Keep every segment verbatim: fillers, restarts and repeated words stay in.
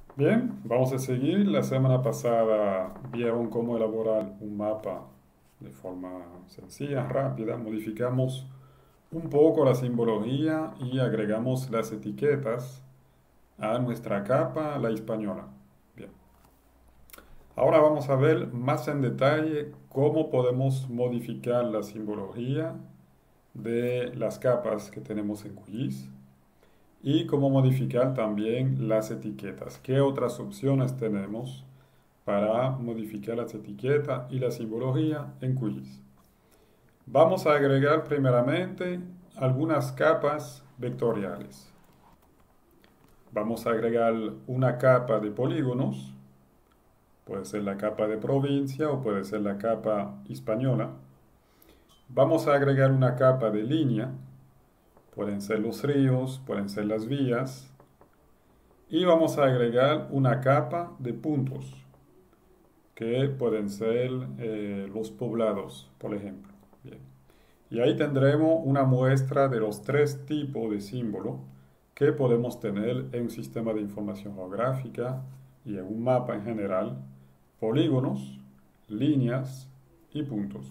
Bien, vamos a seguir. La semana pasada vieron cómo elaborar un mapa de forma sencilla, rápida. Modificamos un poco la simbología y agregamos las etiquetas a nuestra capa, la española. Bien, ahora vamos a ver más en detalle cómo podemos modificar la simbología de las capas que tenemos en QGIS y cómo modificar también las etiquetas. ¿Qué otras opciones tenemos para modificar las etiquetas y la simbología en QGIS? Vamos a agregar primeramente algunas capas vectoriales. Vamos a agregar una capa de polígonos, puede ser la capa de provincia o puede ser la capa española. Vamos a agregar una capa de línea, pueden ser los ríos, pueden ser las vías. Y vamos a agregar una capa de puntos, que pueden ser eh, los poblados, por ejemplo. Bien. Y ahí tendremos una muestra de los tres tipos de símbolo que podemos tener en un sistema de información geográfica y en un mapa en general: polígonos, líneas y puntos.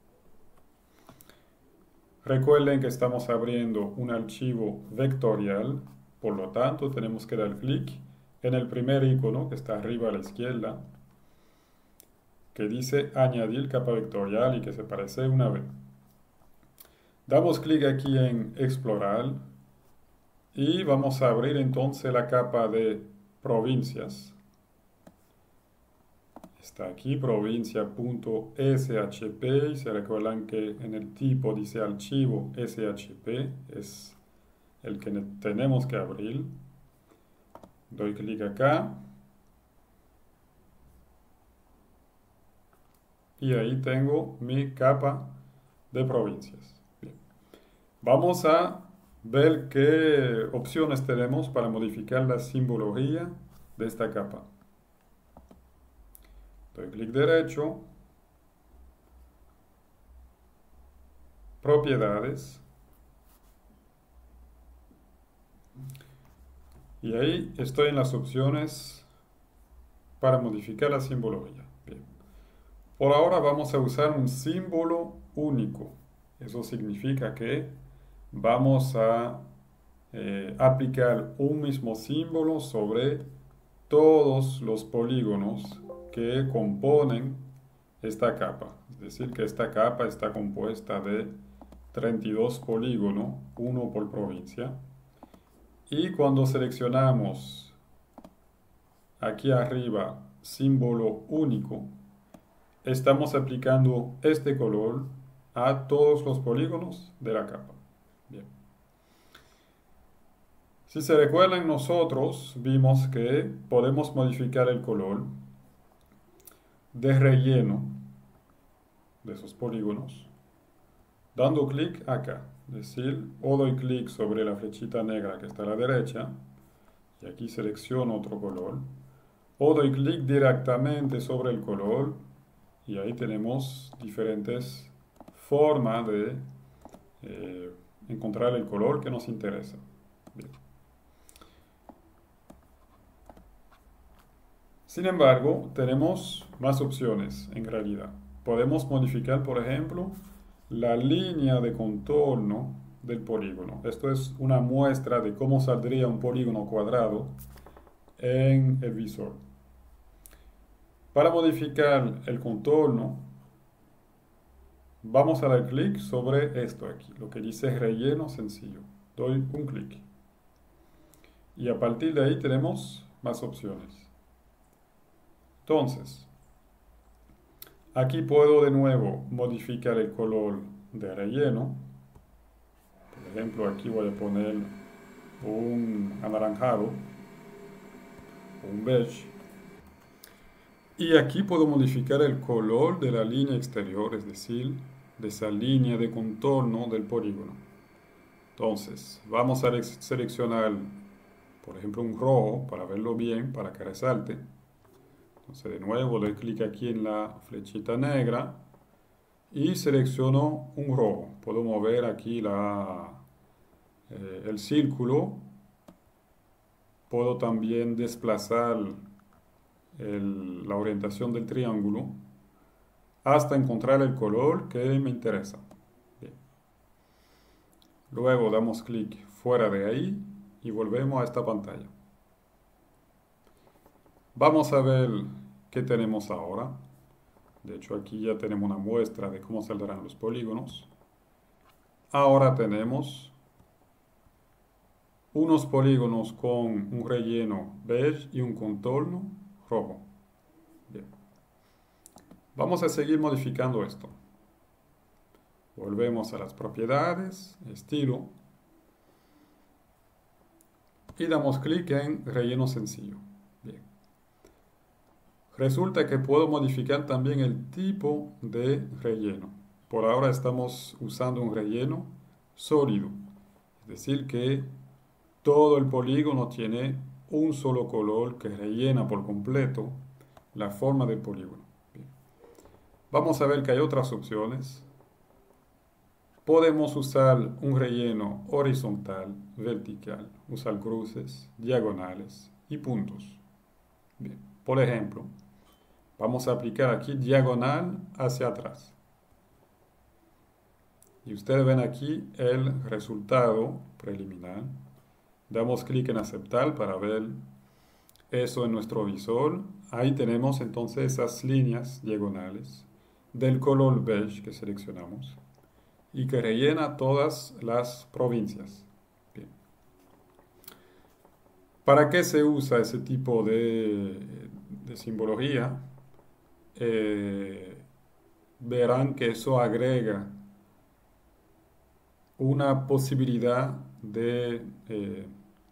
Recuerden que estamos abriendo un archivo vectorial, por lo tanto tenemos que dar clic en el primer icono que está arriba a la izquierda, que dice añadir capa vectorial y que se parece una V. Damos clic aquí en explorar y vamos a abrir entonces la capa de provincias. Está aquí provincia.shp y se recuerdan que en el tipo dice archivo S H P, es el que tenemos que abrir. Doy clic acá y ahí tengo mi capa de provincias. Bien. Vamos a ver qué opciones tenemos para modificar la simbología de esta capa. Doy clic derecho, propiedades, y ahí estoy en las opciones para modificar la simbología. Bien. Por ahora vamos a usar un símbolo único. Eso significa que vamos a eh, aplicar un mismo símbolo sobre todos los polígonos que componen esta capa. Es decir, que esta capa está compuesta de treinta y dos polígonos, uno por provincia. Y cuando seleccionamos aquí arriba símbolo único, estamos aplicando este color a todos los polígonos de la capa. Bien. Si se recuerdan, nosotros vimos que podemos modificar el color de relleno de esos polígonos dando clic acá. Es decir, o doy clic sobre la flechita negra que está a la derecha y aquí selecciono otro color, o doy clic directamente sobre el color y ahí tenemos diferentes formas de eh, encontrar el color que nos interesa. Bien. Sin embargo, tenemos más opciones en realidad. Podemos modificar, por ejemplo, la línea de contorno del polígono. Esto es una muestra de cómo saldría un polígono cuadrado en el visor. Para modificar el contorno, vamos a dar clic sobre esto aquí, lo que dice relleno sencillo. Doy un clic. Y a partir de ahí tenemos más opciones. Entonces, aquí puedo de nuevo modificar el color de relleno. Por ejemplo, aquí voy a poner un anaranjado, un beige. Y aquí puedo modificar el color de la línea exterior, es decir, de esa línea de contorno del polígono. Entonces, vamos a seleccionar, por ejemplo, un rojo para verlo bien, para que resalte. Entonces, de nuevo, doy clic aquí en la flechita negra y selecciono un rojo. Puedo mover aquí la, eh, el círculo puedo también desplazar el- la orientación del triángulo hasta encontrar el color que me interesa. Bien. Luego damos clic fuera de ahí y volvemos a esta pantalla. Vamos a ver qué tenemos ahora. De hecho, aquí ya tenemos una muestra de cómo saldrán los polígonos. Ahora tenemos unos polígonos con un relleno beige y un contorno rojo. Bien. Vamos a seguir modificando esto. Volvemos a las propiedades, estilo, y damos clic en relleno sencillo. Bien. Resulta que puedo modificar también el tipo de relleno. Por ahora estamos usando un relleno sólido, es decir que todo el polígono tiene un solo color que rellena por completo la forma del polígono. Bien. Vamos a ver que hay otras opciones. Podemos usar un relleno horizontal, vertical, usar cruces, diagonales y puntos. Bien. Por ejemplo, vamos a aplicar aquí diagonal hacia atrás. Y ustedes ven aquí el resultado preliminar. Damos clic en aceptar para ver eso en nuestro visor. Ahí tenemos entonces esas líneas diagonales del color beige que seleccionamos y que rellena todas las provincias. Bien. ¿Para qué se usa ese tipo de, de simbología? Eh, verán que eso agrega una posibilidad de eh,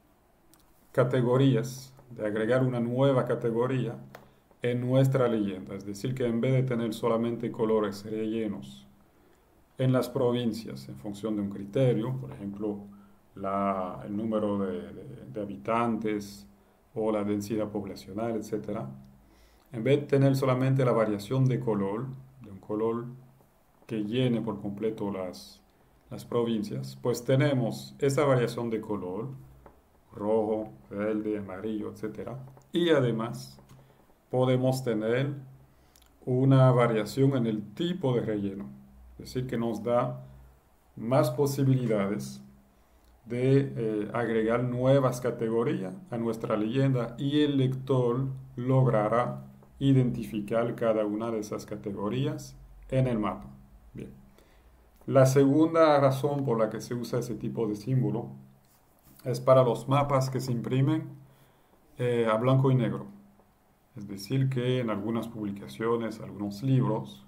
categorías, de agregar una nueva categoría en nuestra leyenda. Es decir, que en vez de tener solamente colores rellenos en las provincias en función de un criterio, por ejemplo, la, el número de, de, de habitantes o la densidad poblacional, etcétera, en vez de tener solamente la variación de color, de un color que llene por completo las, las provincias, pues tenemos esa variación de color, rojo, verde, amarillo, etcétera. Y además podemos tener una variación en el tipo de relleno, es decir, que nos da más posibilidades de eh, agregar nuevas categorías a nuestra leyenda y el lector logrará identificar cada una de esas categorías en el mapa. Bien. La segunda razón por la que se usa ese tipo de símbolo es para los mapas que se imprimen eh, a blanco y negro. Es decir, que en algunas publicaciones, algunos libros,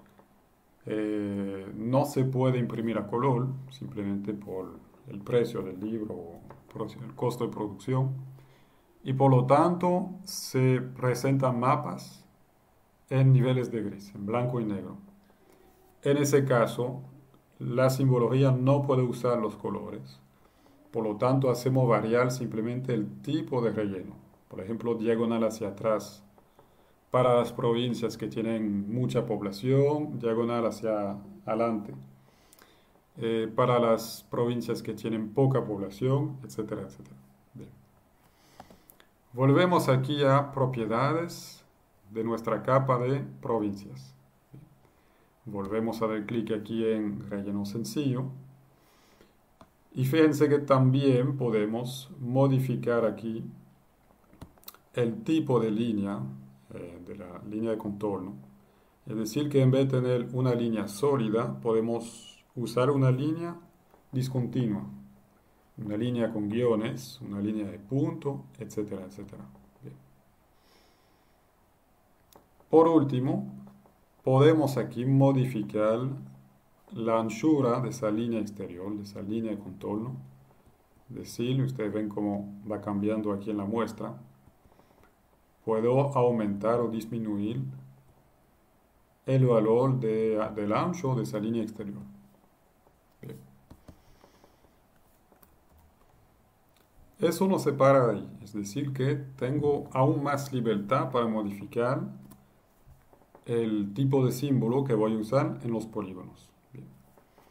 eh, no se puede imprimir a color, simplemente por el precio del libro o el costo de producción. Y por lo tanto, se presentan mapas en niveles de gris, en blanco y negro. En ese caso, la simbología no puede usar los colores. Por lo tanto, hacemos variar simplemente el tipo de relleno. Por ejemplo, diagonal hacia atrás para las provincias que tienen mucha población, diagonal hacia adelante eh, para las provincias que tienen poca población, etcétera, etcétera. Bien. Volvemos aquí a propiedades de nuestra capa de provincias. Volvemos a dar clic aquí en relleno sencillo. Y fíjense que también podemos modificar aquí el tipo de línea, eh, de la línea de contorno. Es decir, que en vez de tener una línea sólida, podemos usar una línea discontinua. Una línea con guiones, una línea de punto, etcétera, etcétera. Bien. Por último, podemos aquí modificar la anchura de esa línea exterior, de esa línea de contorno. Es decir, ustedes ven cómo va cambiando aquí en la muestra. Puedo aumentar o disminuir el valor de, del ancho de esa línea exterior. Bien. Eso no se para ahí, es decir que tengo aún más libertad para modificar el tipo de símbolo que voy a usar en los polígonos. Bien.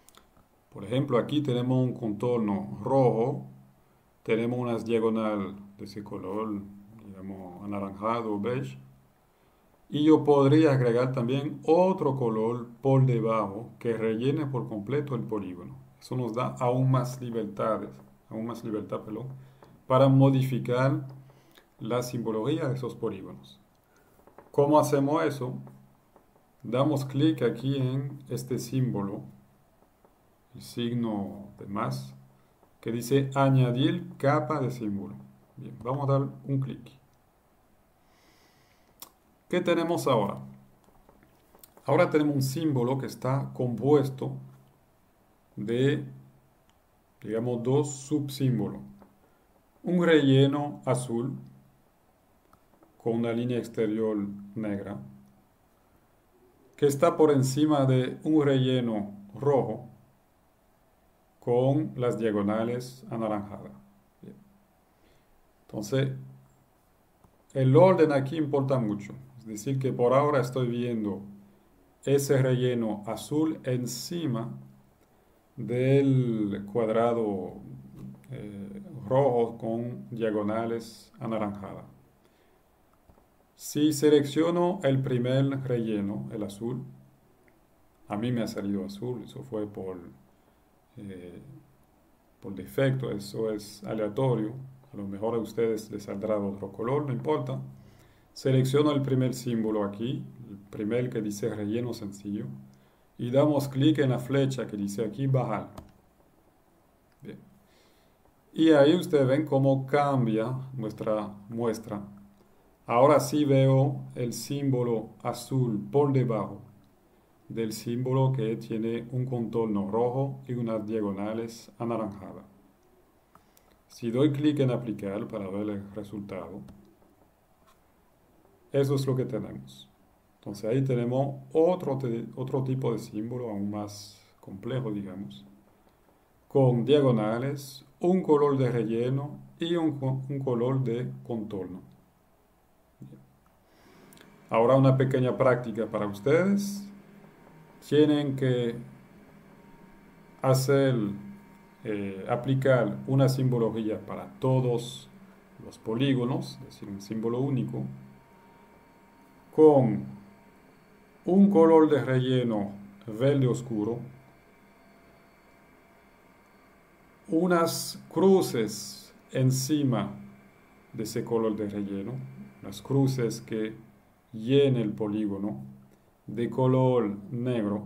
Por ejemplo, aquí tenemos un contorno rojo, tenemos unas diagonal de ese color, digamos, anaranjado o beige. Y yo podría agregar también otro color por debajo que rellene por completo el polígono. Eso nos da aún más libertades, aún más libertad, perdón, para modificar la simbología de esos polígonos. ¿Cómo hacemos eso? Damos clic aquí en este símbolo, el signo de más, que dice añadir capa de símbolo. Bien, vamos a dar un clic. ¿Qué tenemos ahora? Ahora tenemos un símbolo que está compuesto de, digamos, dos subsímbolos. Un relleno azul con una línea exterior negra, que está por encima de un relleno rojo con las diagonales anaranjadas. Bien. Entonces, el orden aquí importa mucho. Es decir, que por ahora estoy viendo ese relleno azul encima del cuadrado eh, rojo con diagonales anaranjadas. Si selecciono el primer relleno, el azul, a mí me ha salido azul, eso fue por, eh, por defecto, eso es aleatorio, a lo mejor a ustedes les saldrá otro color, no importa. Selecciono el primer símbolo aquí, el primer que dice relleno sencillo, y damos clic en la flecha que dice aquí bajar. Bien. Y ahí ustedes ven cómo cambia nuestra muestra. Ahora sí veo el símbolo azul por debajo del símbolo que tiene un contorno rojo y unas diagonales anaranjadas. Si doy clic en aplicar para ver el resultado, eso es lo que tenemos. Entonces ahí tenemos otro, otro tipo de símbolo aún más complejo, digamos, con diagonales, un color de relleno y un, un color de contorno. Ahora una pequeña práctica para ustedes. Tienen que hacer, eh, aplicar una simbología para todos los polígonos, es decir, un símbolo único, con un color de relleno verde oscuro, unas cruces encima de ese color de relleno, las cruces que llenen el polígono de color negro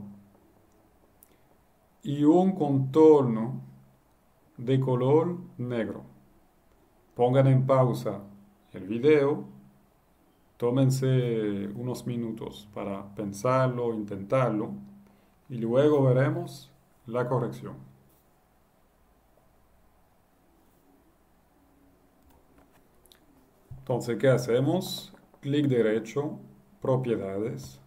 y un contorno de color negro. Pongan en pausa el video, tómense unos minutos para pensarlo, intentarlo y luego veremos la corrección. Entonces, ¿qué hacemos? Clic derecho, propiedades.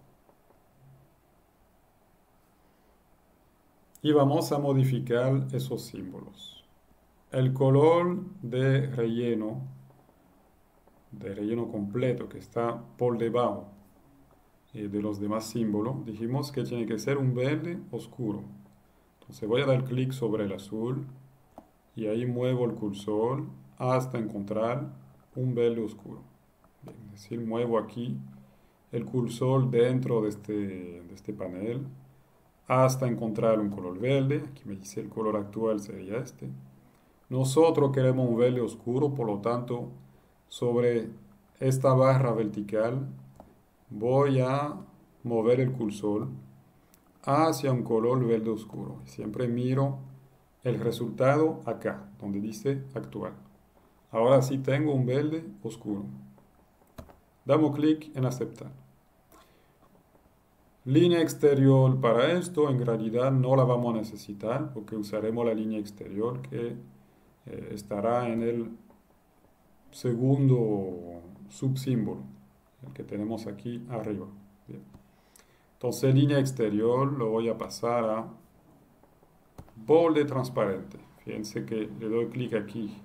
Y vamos a modificar esos símbolos. El color de relleno, de relleno completo que está por debajo eh, de los demás símbolos, dijimos que tiene que ser un verde oscuro. Entonces voy a dar clic sobre el azul y ahí muevo el cursor hasta encontrar un verde oscuro. Bien, es decir, muevo aquí el cursor dentro de este, de este panel hasta encontrar un color verde. Aquí me dice el color actual sería este. Nosotros queremos un verde oscuro, por lo tanto, sobre esta barra vertical voy a mover el cursor hacia un color verde oscuro. Siempre miro el resultado acá, donde dice actual. Ahora sí tengo un verde oscuro. Damos clic en aceptar. Línea exterior para esto en realidad no la vamos a necesitar porque usaremos la línea exterior que eh, estará en el segundo subsímbolo, el que tenemos aquí arriba. Bien. Entonces línea exterior lo voy a pasar a borde transparente. Fíjense que le doy clic aquí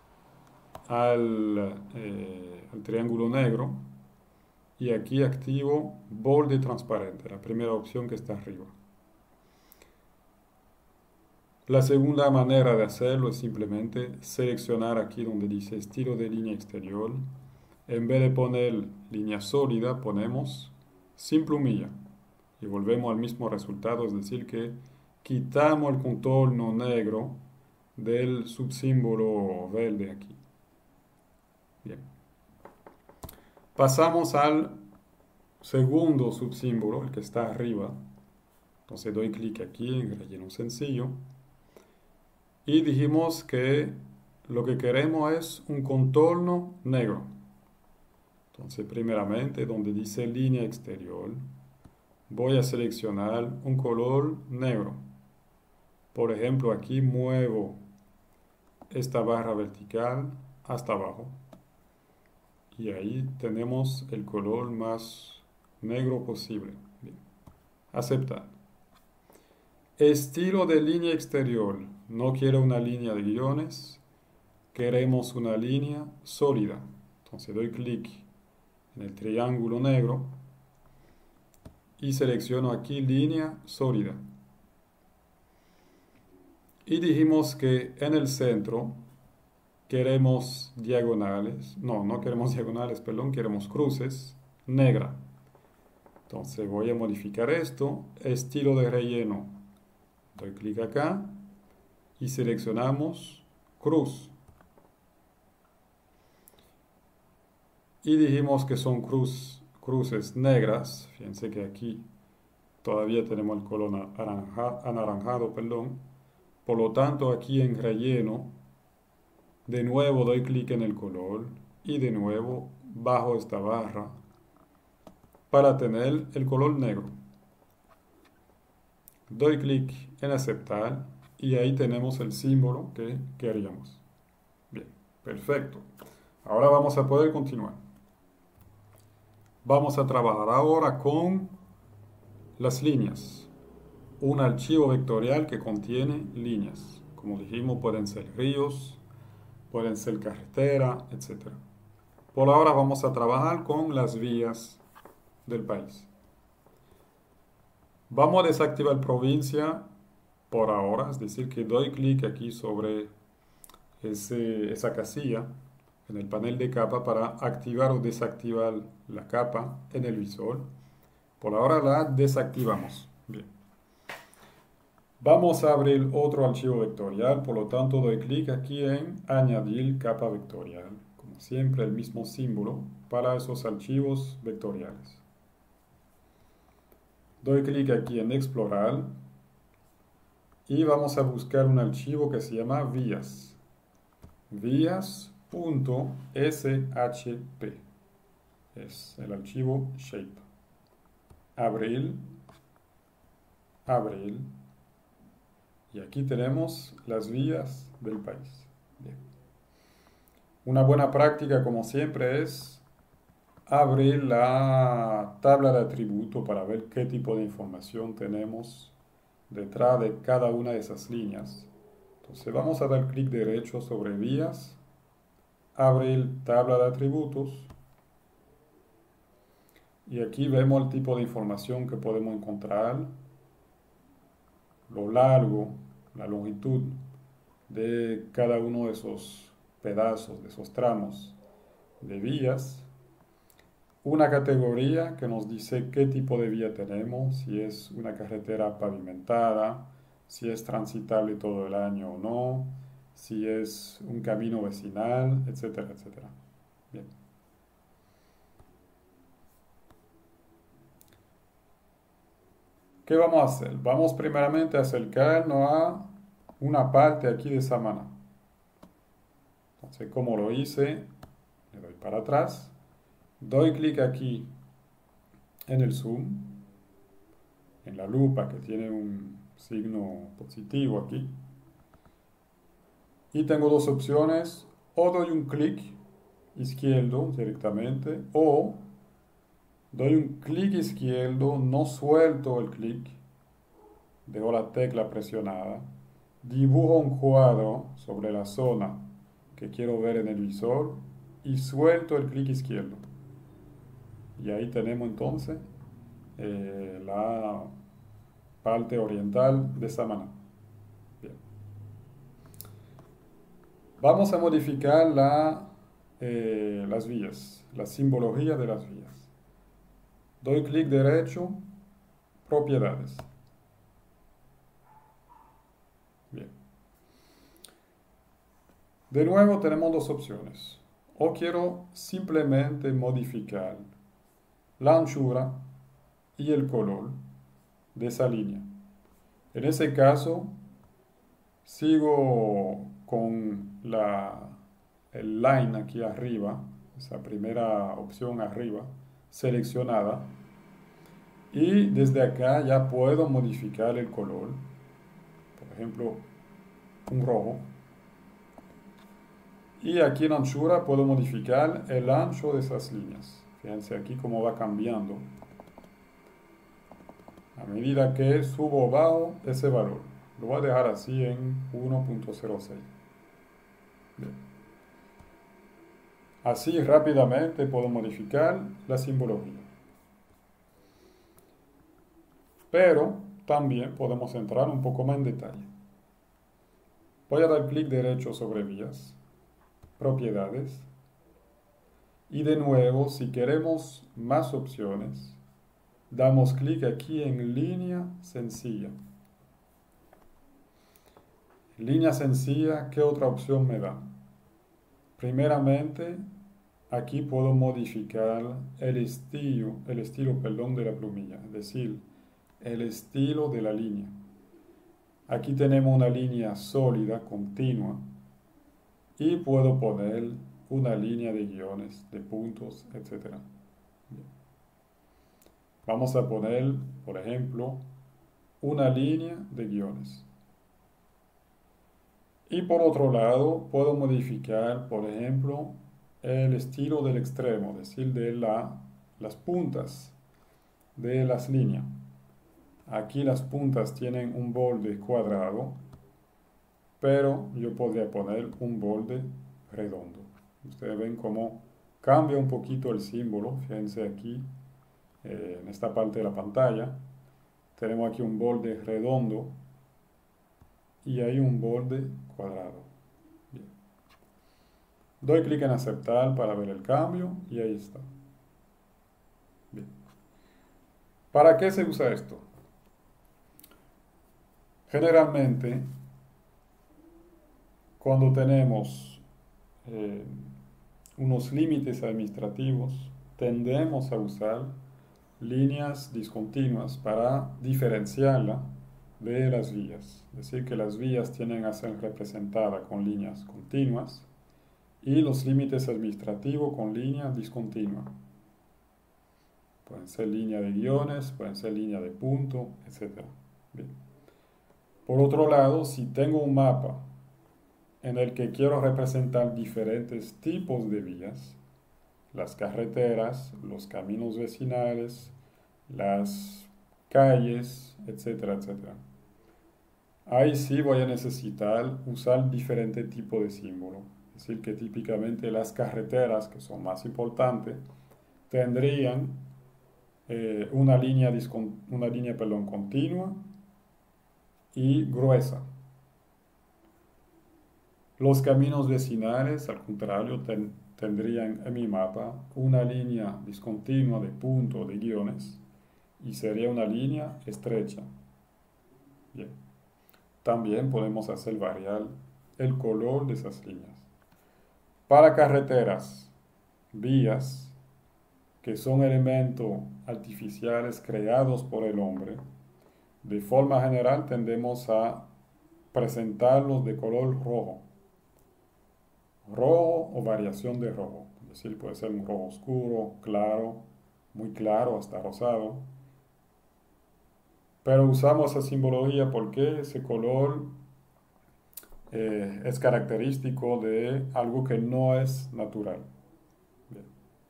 al, eh, al triángulo negro y aquí activo borde transparente, la primera opción que está arriba. La segunda manera de hacerlo es simplemente seleccionar aquí donde dice estilo de línea exterior. En vez de poner línea sólida, ponemos sin plumilla. Y volvemos al mismo resultado, es decir, que quitamos el contorno negro del subsímbolo verde aquí. Bien. Pasamos al segundo subsímbolo, el que está arriba. Entonces doy clic aquí en relleno sencillo. Y dijimos que lo que queremos es un contorno negro. Entonces, primeramente, donde dice línea exterior, voy a seleccionar un color negro. Por ejemplo, aquí muevo esta barra vertical hasta abajo. Y ahí tenemos el color más negro posible. Bien. Aceptar. Estilo de línea exterior. No quiero una línea de guiones. Queremos una línea sólida. Entonces doy clic en el triángulo negro y selecciono aquí línea sólida. Y dijimos que en el centro queremos diagonales. No, no queremos diagonales, perdón, queremos cruces negra. Entonces voy a modificar esto. Estilo de relleno. Doy clic acá y seleccionamos cruz. Y dijimos que son cruz, cruces negras. Fíjense que aquí todavía tenemos el color naranja, anaranjado, perdón. Por lo tanto, aquí en relleno, de nuevo doy clic en el color y de nuevo bajo esta barra para tener el color negro. Doy clic en aceptar y ahí tenemos el símbolo que queríamos. Bien, perfecto. Ahora vamos a poder continuar. Vamos a trabajar ahora con las líneas. Un archivo vectorial que contiene líneas. Como dijimos, pueden ser ríos, pueden ser carretera, etcétera. Por ahora vamos a trabajar con las vías del país. Vamos a desactivar provincia por ahora, es decir, que doy clic aquí sobre ese, esa casilla en el panel de capa para activar o desactivar la capa en el visor. Por ahora la desactivamos. Bien. Vamos a abrir otro archivo vectorial, por lo tanto doy clic aquí en añadir capa vectorial. Como siempre, el mismo símbolo para esos archivos vectoriales. Doy clic aquí en explorar y vamos a buscar un archivo que se llama vías. vías.shp es el archivo shape. Abrir, abrir. Y aquí tenemos las vías del país. Bien. Una buena práctica, como siempre, es abrir la tabla de atributos para ver qué tipo de información tenemos detrás de cada una de esas líneas. Entonces vamos a dar clic derecho sobre vías, abrir tabla de atributos y aquí vemos el tipo de información que podemos encontrar, lo largo, la longitud de cada uno de esos pedazos, de esos tramos de vías. Una categoría que nos dice qué tipo de vía tenemos, si es una carretera pavimentada, si es transitable todo el año o no, si es un camino vecinal, etcétera, etcétera. Bien. ¿Qué vamos a hacer? Vamos primeramente a acercarnos a una parte aquí de Samaná. Entonces, como lo hice, le doy para atrás. Doy clic aquí en el zoom, en la lupa que tiene un signo positivo aquí. Y tengo dos opciones, o doy un clic izquierdo directamente, o doy un clic izquierdo, no suelto el clic, dejo la tecla presionada, dibujo un cuadro sobre la zona que quiero ver en el visor y suelto el clic izquierdo. Y ahí tenemos entonces eh, la parte oriental de Samaná. Bien. Vamos a modificar la, eh, las vías, la simbología de las vías. Doy clic derecho, propiedades. Bien. De nuevo tenemos dos opciones. O quiero simplemente modificar la anchura y el color de esa línea. En ese caso, sigo con la, el line aquí arriba, esa primera opción arriba, seleccionada. Y desde acá ya puedo modificar el color. Por ejemplo, un rojo. Y aquí en anchura puedo modificar el ancho de esas líneas. Fíjense aquí cómo va cambiando a medida que subo o bajo ese valor. Lo voy a dejar así en uno punto cero seis. Bien. Así rápidamente puedo modificar la simbología. Pero también podemos entrar un poco más en detalle. Voy a dar clic derecho sobre vías, propiedades. Y de nuevo, si queremos más opciones, damos clic aquí en línea sencilla. Línea sencilla, ¿qué otra opción me da? Primeramente, aquí puedo modificar el estilo, el estilo, perdón, de la plumilla, es decir, el estilo de la línea. Aquí tenemos una línea sólida, continua, y puedo poner una línea de guiones, de puntos, etcétera. Vamos a poner, por ejemplo, una línea de guiones. Y por otro lado, puedo modificar, por ejemplo, el estilo del extremo, es decir, de la, las puntas de las líneas. Aquí las puntas tienen un borde cuadrado, pero yo podría poner un borde redondo. Ustedes ven cómo cambia un poquito el símbolo. Fíjense aquí, eh, en esta parte de la pantalla. Tenemos aquí un borde redondo y hay un borde cuadrado. Bien. Doy clic en aceptar para ver el cambio y ahí está. Bien. ¿Para qué se usa esto? Generalmente, cuando tenemos eh, unos límites administrativos, tendemos a usar líneas discontinuas para diferenciarla de las vías. Es decir, que las vías tienen a ser representadas con líneas continuas y los límites administrativos con líneas discontinuas. Pueden ser línea de guiones, pueden ser línea de punto, etcétera. Bien. Por otro lado, si tengo un mapa en el que quiero representar diferentes tipos de vías, las carreteras, los caminos vecinales, las calles, etcétera, etcétera. Ahí sí voy a necesitar usar diferentes tipos de símbolos. Es decir, que típicamente las carreteras, que son más importantes, tendrían eh, una línea, una línea perdón, continua y gruesa. Los caminos vecinales, al contrario, ten, tendrían en mi mapa una línea discontinua de puntos, de guiones, y sería una línea estrecha. Bien. También podemos hacer variar el color de esas líneas. Para carreteras, vías, que son elementos artificiales creados por el hombre, de forma general tendemos a presentarlos de color rojo. Rojo o variación de rojo. Es decir, puede ser un rojo oscuro, claro, muy claro, hasta rosado. Pero usamos esa simbología porque ese color eh, es característico de algo que no es natural. Bien.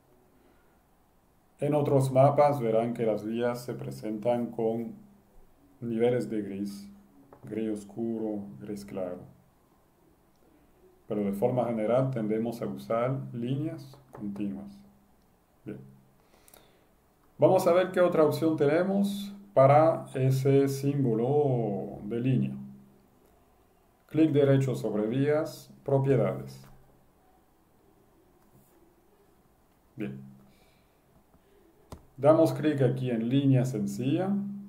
En otros mapas verán que las vías se presentan con niveles de gris, gris oscuro, gris claro. Pero de forma general tendemos a usar líneas continuas. Bien. Vamos a ver qué otra opción tenemos para ese símbolo de línea. clic derecho sobre vías, propiedades. Bien. Damos clic aquí en línea sencilla.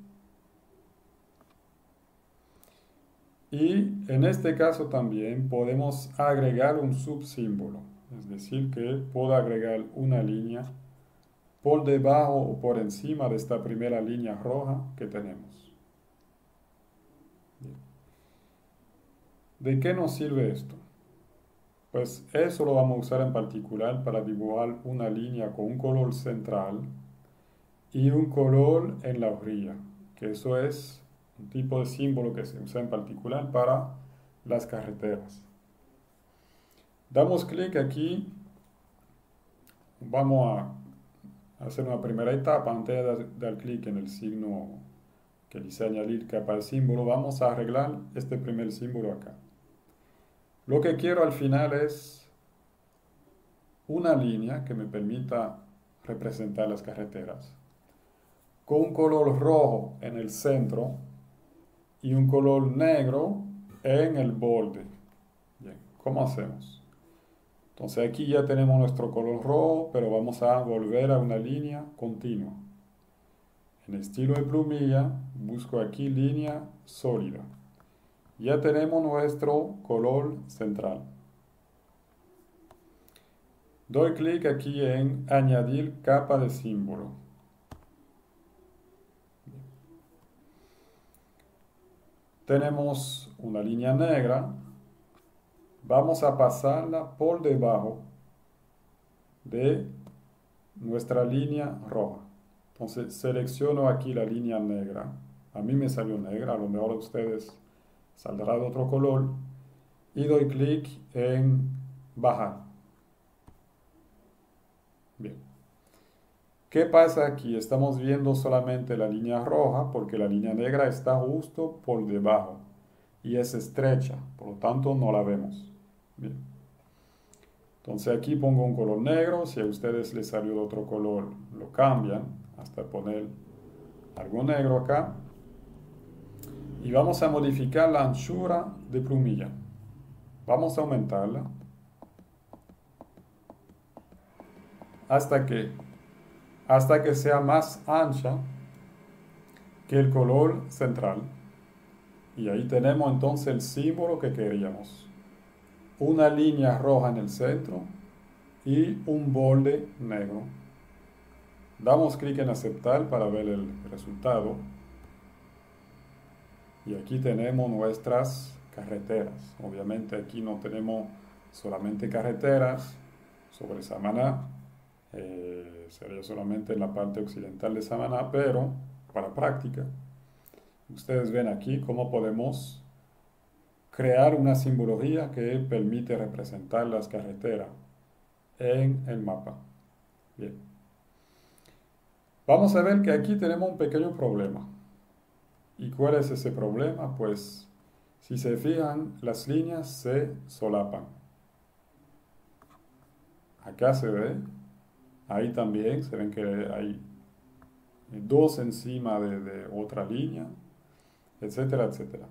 Y en este caso también podemos agregar un subsímbolo. Es decir, que puedo agregar una línea por debajo o por encima de esta primera línea roja que tenemos. Bien. ¿De qué nos sirve esto? Pues eso lo vamos a usar en particular para dibujar una línea con un color central y un color en la orilla, que eso es un tipo de símbolo que se usa en particular para las carreteras. Damos clic aquí, vamos a hacer una primera etapa. Antes de dar, dar clic en el signo que dice añadir capa de símbolo, vamos a arreglar este primer símbolo acá. Lo que quiero al final es una línea que me permita representar las carreteras con un color rojo en el centro y un color negro en el borde. Bien, ¿cómo hacemos? Entonces aquí ya tenemos nuestro color rojo, pero vamos a volver a una línea continua. En estilo de plumilla, busco aquí línea sólida. Ya tenemos nuestro color central. Doy clic aquí en añadir capa de símbolo. Tenemos una línea negra. Vamos a pasarla por debajo de nuestra línea roja. Entonces selecciono aquí la línea negra. A mí me salió negra, a lo mejor a ustedes saldrá de otro color. Y doy clic en bajar. Bien. ¿Qué pasa aquí? Estamos viendo solamente la línea roja porque la línea negra está justo por debajo y es estrecha, por lo tanto no la vemos. Bien. Entonces aquí pongo un color negro. Si a ustedes les salió de otro color, lo cambian hasta poner algo negro acá. Y vamos a modificar la anchura de plumilla. Vamos a aumentarla hasta que, hasta que sea más ancha que el color central. Y ahí tenemos entonces el símbolo que queríamos. Una línea roja en el centro y un borde negro. Damos clic en aceptar para ver el resultado. Y aquí tenemos nuestras carreteras. Obviamente aquí no tenemos solamente carreteras sobre Samaná. Eh, sería solamente en la parte occidental de Samaná, pero para práctica, ustedes ven aquí cómo podemos crear una simbología que permite representar las carreteras en el mapa. Bien. Vamos a ver que aquí tenemos un pequeño problema. ¿Y cuál es ese problema? Pues, si se fijan, las líneas se solapan. Acá se ve, ahí también se ven que hay dos encima de, de otra línea, etcétera, etcétera.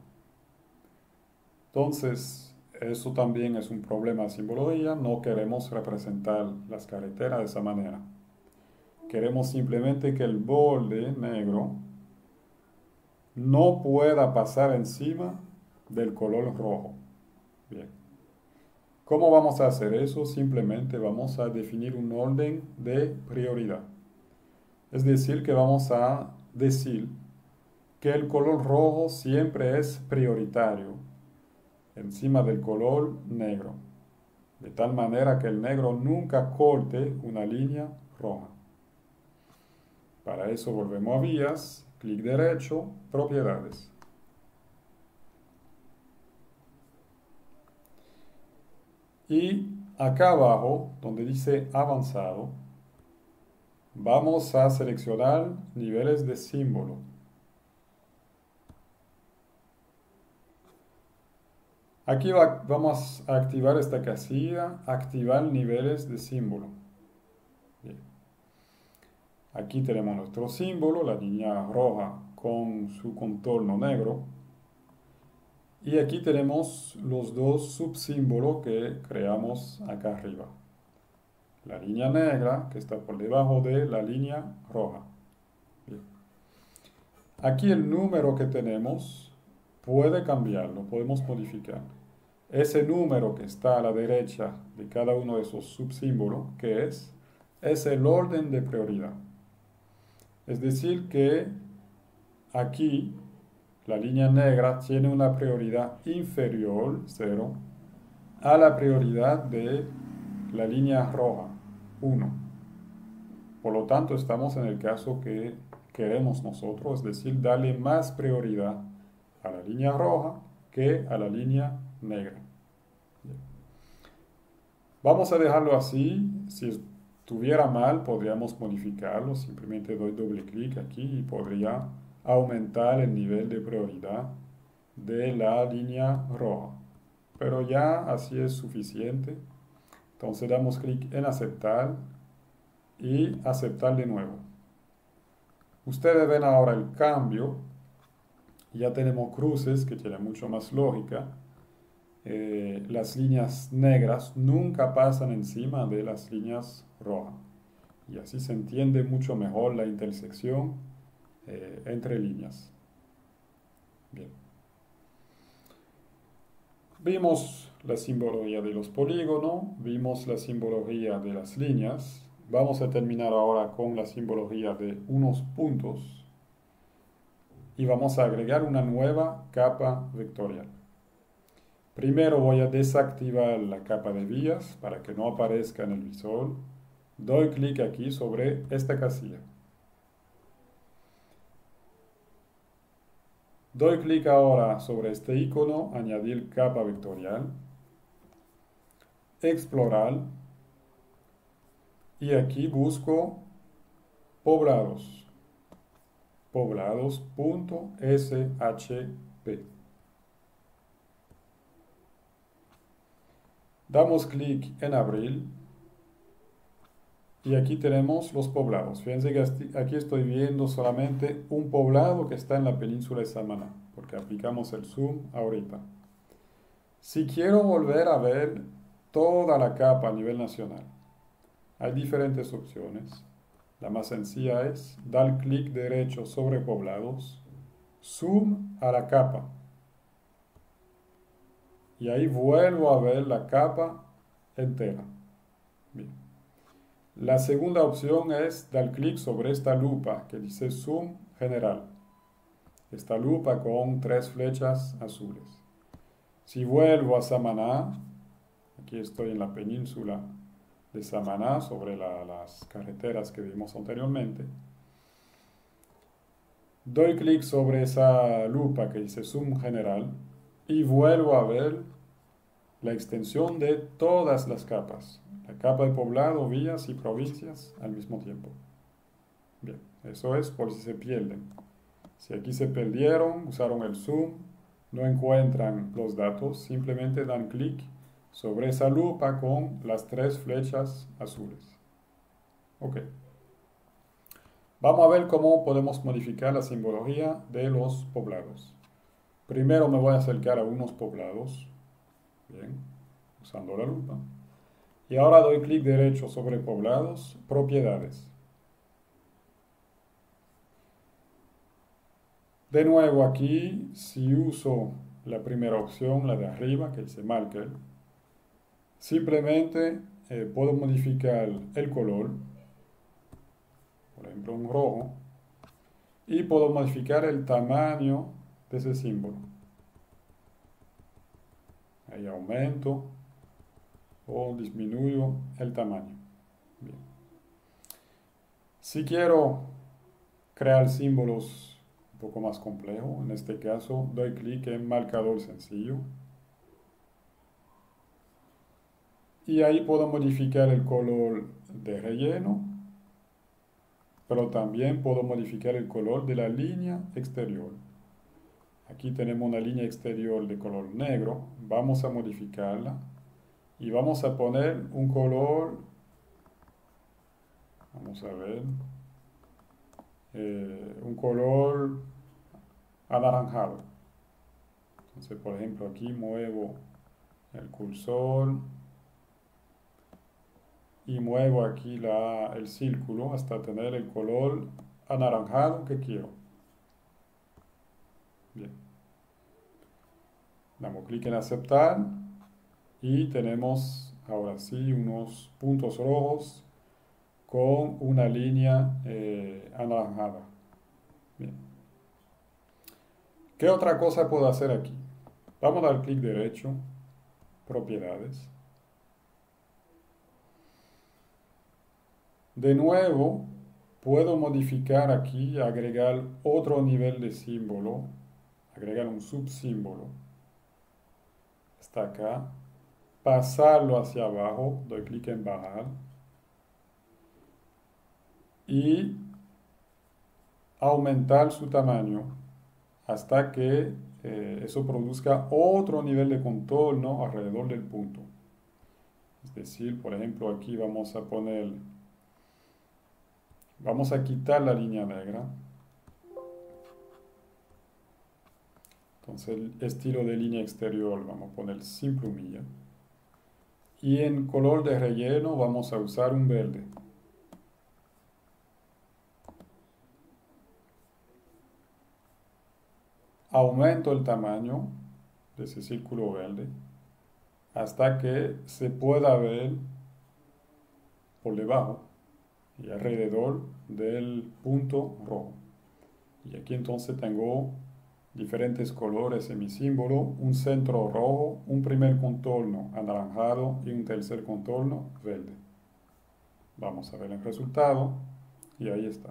Entonces, eso también es un problema de simbología. No queremos representar las carreteras de esa manera. Queremos simplemente que el borde negro no pueda pasar encima del color rojo. Bien. ¿Cómo vamos a hacer eso? Simplemente vamos a definir un orden de prioridad. Es decir, que vamos a decir que el color rojo siempre es prioritario encima del color negro, de tal manera que el negro nunca corte una línea roja. Para eso volvemos a vías, clic derecho, propiedades. Y acá abajo, donde dice avanzado, vamos a seleccionar niveles de símbolo. Aquí va, vamos a activar esta casilla, activar niveles de símbolo. Bien. Aquí tenemos nuestro símbolo, la línea roja con su contorno negro. Y aquí tenemos los dos subsímbolos que creamos acá arriba. La línea negra que está por debajo de la línea roja. Bien. Aquí el número que tenemos puede cambiar, lo podemos modificar. Ese número que está a la derecha de cada uno de esos subsímbolos, que es, es el orden de prioridad. Es decir que aquí la línea negra tiene una prioridad inferior, cero, a la prioridad de la línea roja, uno. Por lo tanto, estamos en el caso que queremos nosotros, es decir, darle más prioridad a la línea roja que a la línea negra. Bien. Vamos a dejarlo así. Si estuviera mal, podríamos modificarlo. Simplemente doy doble clic aquí y podría aumentar el nivel de prioridad de la línea roja. Pero ya así es suficiente. Entonces damos clic en aceptar y aceptar de nuevo. Ustedes ven ahora el cambio. Ya tenemos cruces que tienen mucho más lógica. Eh, las líneas negras nunca pasan encima de las líneas rojas. Y así se entiende mucho mejor la intersección eh, entre líneas. Bien. Vimos la simbología de los polígonos, vimos la simbología de las líneas. Vamos a terminar ahora con la simbología de unos puntos y vamos a agregar una nueva capa vectorial. Primero voy a desactivar la capa de vías para que no aparezca en el visor. Doy clic aquí sobre esta casilla. Doy clic ahora sobre este icono, añadir capa vectorial, explorar y aquí busco poblados, poblados.shp. Damos clic en abrir y aquí tenemos los poblados. Fíjense que aquí estoy viendo solamente un poblado que está en la península de Samaná, porque aplicamos el zoom ahorita. Si quiero volver a ver toda la capa a nivel nacional, hay diferentes opciones. La más sencilla es dar clic derecho sobre poblados, zoom a la capa. Y ahí vuelvo a ver la capa entera. Bien. La segunda opción es dar clic sobre esta lupa que dice Zoom General. Esta lupa con tres flechas azules. Si vuelvo a Samaná, aquí estoy en la península de Samaná, sobre la, las carreteras que vimos anteriormente. Doy clic sobre esa lupa que dice Zoom General y vuelvo a ver la extensión de todas las capas. La capa de poblado, vías y provincias al mismo tiempo. Bien, eso es por si se pierden. Si aquí se perdieron, usaron el zoom, no encuentran los datos, simplemente dan clic sobre esa lupa con las tres flechas azules. Ok. Vamos a ver cómo podemos modificar la simbología de los poblados. Primero me voy a acercar a unos poblados. Bien, usando la lupa. Y ahora doy clic derecho sobre poblados, propiedades. De nuevo aquí, si uso la primera opción, la de arriba, que dice marker, simplemente eh, puedo modificar el color, por ejemplo un rojo, y puedo modificar el tamaño de ese símbolo. Ahí aumento o disminuyo el tamaño. Bien. Si quiero crear símbolos un poco más complejos, en este caso doy clic en marcador sencillo y ahí puedo modificar el color de relleno, pero también puedo modificar el color de la línea exterior. Aquí tenemos una línea exterior de color negro, vamos a modificarla y vamos a poner un color, vamos a ver, eh, un color anaranjado. Entonces, por ejemplo, aquí muevo el cursor y muevo aquí la, el círculo hasta tener el color anaranjado que quiero. Bien. Damos clic en aceptar y tenemos ahora sí unos puntos rojos con una línea eh, anaranjada. Bien. ¿Qué otra cosa puedo hacer aquí? Vamos a dar clic derecho, propiedades. De nuevo, puedo modificar aquí, agregar otro nivel de símbolo, agregar un subsímbolo. Está acá. Pasarlo hacia abajo, doy clic en bajar. Y aumentar su tamaño hasta que eh, eso produzca otro nivel de contorno alrededor del punto. Es decir, por ejemplo, aquí vamos a poner, vamos a quitar la línea negra. Entonces el estilo de línea exterior vamos a poner sin plumilla. Y en color de relleno vamos a usar un verde. Aumento el tamaño de ese círculo verde hasta que se pueda ver por debajo y alrededor del punto rojo. Y aquí entonces tengo diferentes colores en mi símbolo, un centro rojo, un primer contorno anaranjado y un tercer contorno verde. Vamos a ver el resultado y ahí está.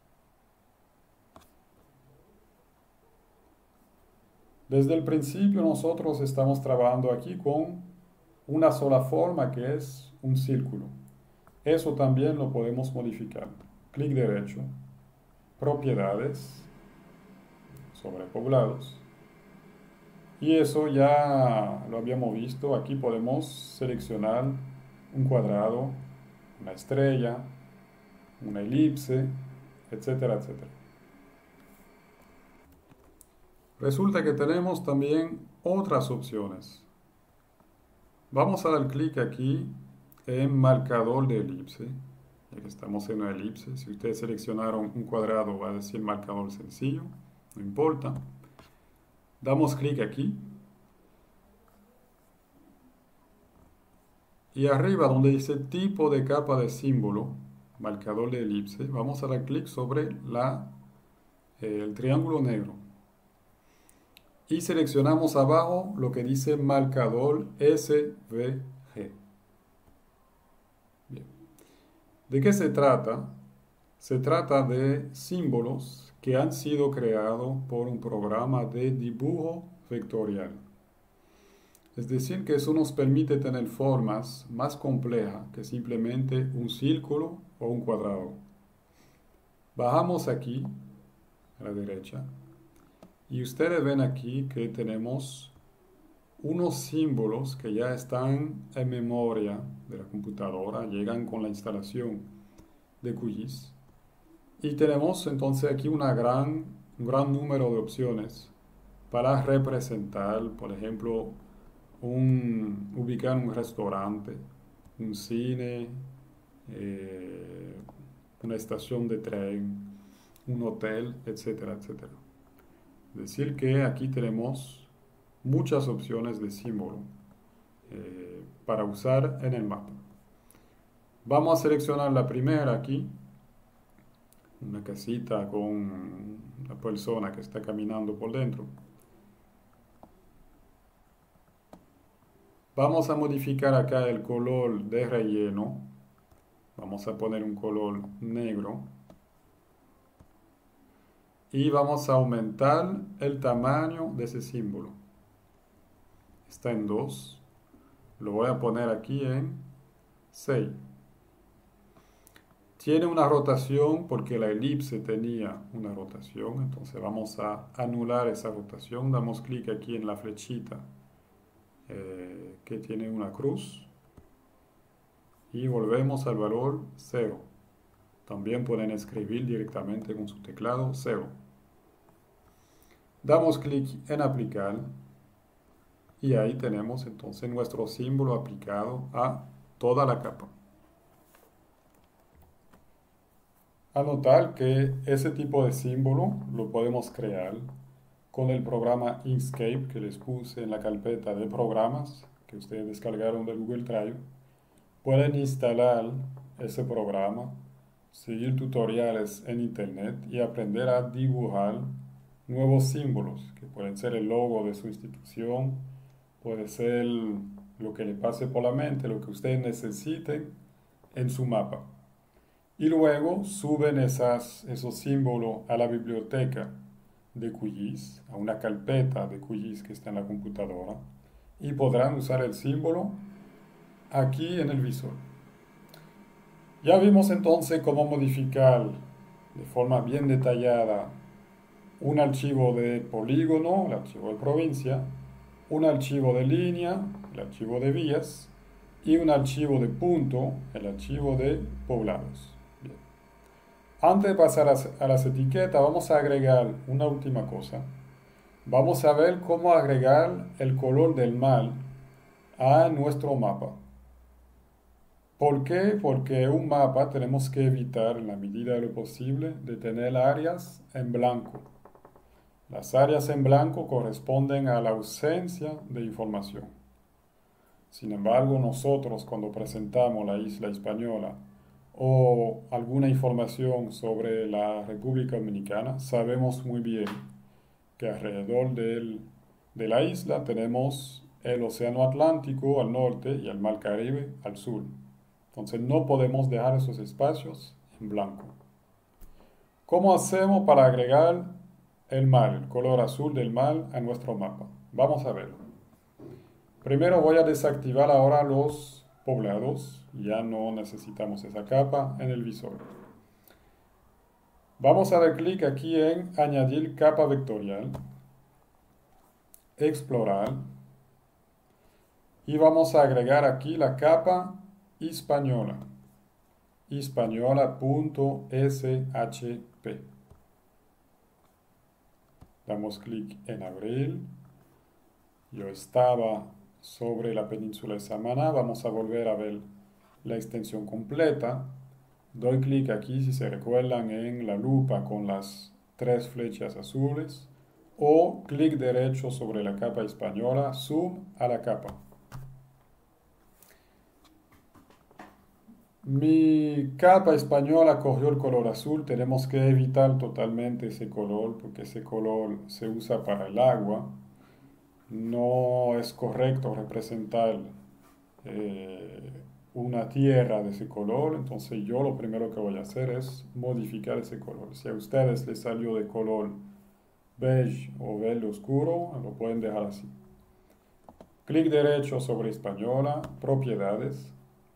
Desde el principio nosotros estamos trabajando aquí con una sola forma que es un círculo. Eso también lo podemos modificar. Clic derecho, propiedades, sobre poblados. Y eso ya lo habíamos visto. Aquí podemos seleccionar un cuadrado, una estrella, una elipse, etcétera, etcétera. Resulta que tenemos también otras opciones. Vamos a dar clic aquí en marcador de elipse, ya que estamos en una elipse. Si ustedes seleccionaron un cuadrado, va a decir marcador sencillo, no importa. Damos clic aquí. Y arriba donde dice tipo de capa de símbolo, marcador de elipse, vamos a dar clic sobre la, eh, el triángulo negro. Y seleccionamos abajo lo que dice marcador S V G. Bien. ¿De qué se trata? Se trata de símbolos que han sido creados por un programa de dibujo vectorial. Es decir, que eso nos permite tener formas más complejas que simplemente un círculo o un cuadrado. Bajamos aquí, a la derecha, y ustedes ven aquí que tenemos unos símbolos que ya están en memoria de la computadora, llegan con la instalación de Q G I S. Y tenemos entonces aquí una gran, un gran número de opciones para representar, por ejemplo, un, ubicar un restaurante, un cine, eh, una estación de tren, un hotel, etcétera, etcétera. Es decir que aquí tenemos muchas opciones de símbolo eh, para usar en el mapa. Vamos a seleccionar la primera aquí, una casita con una persona que está caminando por dentro. Vamos a modificar acá el color de relleno. Vamos a poner un color negro. Y vamos a aumentar el tamaño de ese símbolo. Está en dos. Lo voy a poner aquí en seis. Tiene una rotación porque la elipse tenía una rotación. Entonces vamos a anular esa rotación. Damos clic aquí en la flechita eh, que tiene una cruz. Y volvemos al valor cero. También pueden escribir directamente con su teclado cero. Damos clic en aplicar y ahí tenemos entonces nuestro símbolo aplicado a toda la capa. Anotar que ese tipo de símbolo lo podemos crear con el programa Inkscape que les puse en la carpeta de programas que ustedes descargaron del Google Drive. Pueden instalar ese programa, seguir tutoriales en internet y aprender a dibujar nuevos símbolos, que pueden ser el logo de su institución, puede ser lo que le pase por la mente, lo que ustedes necesiten en su mapa. Y luego suben esas, esos símbolos a la biblioteca de Q G I S, a una carpeta de Q G I S que está en la computadora, y podrán usar el símbolo aquí en el visor. Ya vimos entonces cómo modificar de forma bien detallada un archivo de polígono, el archivo de provincia, un archivo de línea, el archivo de vías, y un archivo de punto, el archivo de poblados. Bien. Antes de pasar a las etiquetas, vamos a agregar una última cosa. Vamos a ver cómo agregar el color del mar a nuestro mapa. ¿Por qué? Porque un mapa tenemos que evitar, en la medida de lo posible, de tener áreas en blanco. Las áreas en blanco corresponden a la ausencia de información. Sin embargo, nosotros cuando presentamos la isla española o alguna información sobre la República Dominicana, sabemos muy bien que alrededor del, de la isla tenemos el Océano Atlántico al norte y el Mar Caribe al sur. Entonces no podemos dejar esos espacios en blanco. ¿Cómo hacemos para agregar el mar, el color azul del mar a nuestro mapa? Vamos a verlo. Primero voy a desactivar ahora los poblados. Ya no necesitamos esa capa en el visor. Vamos a dar clic aquí en Añadir capa vectorial, Explorar, y vamos a agregar aquí la capa Hispaniola, hispaniola.shp. Damos clic en Abrir. Yo estaba sobre la península de Samaná. Vamos a volver a ver la extensión completa. Doy clic aquí, si se recuerdan, en la lupa con las tres flechas azules, o clic derecho sobre la capa española, zoom a la capa. Mi capa española cogió el color azul. Tenemos que evitar totalmente ese color porque ese color se usa para el agua. No es correcto representar eh, una tierra de ese color. Entonces yo lo primero que voy a hacer es modificar ese color. Si a ustedes les salió de color beige o verde oscuro, lo pueden dejar así. Clic derecho sobre española, propiedades,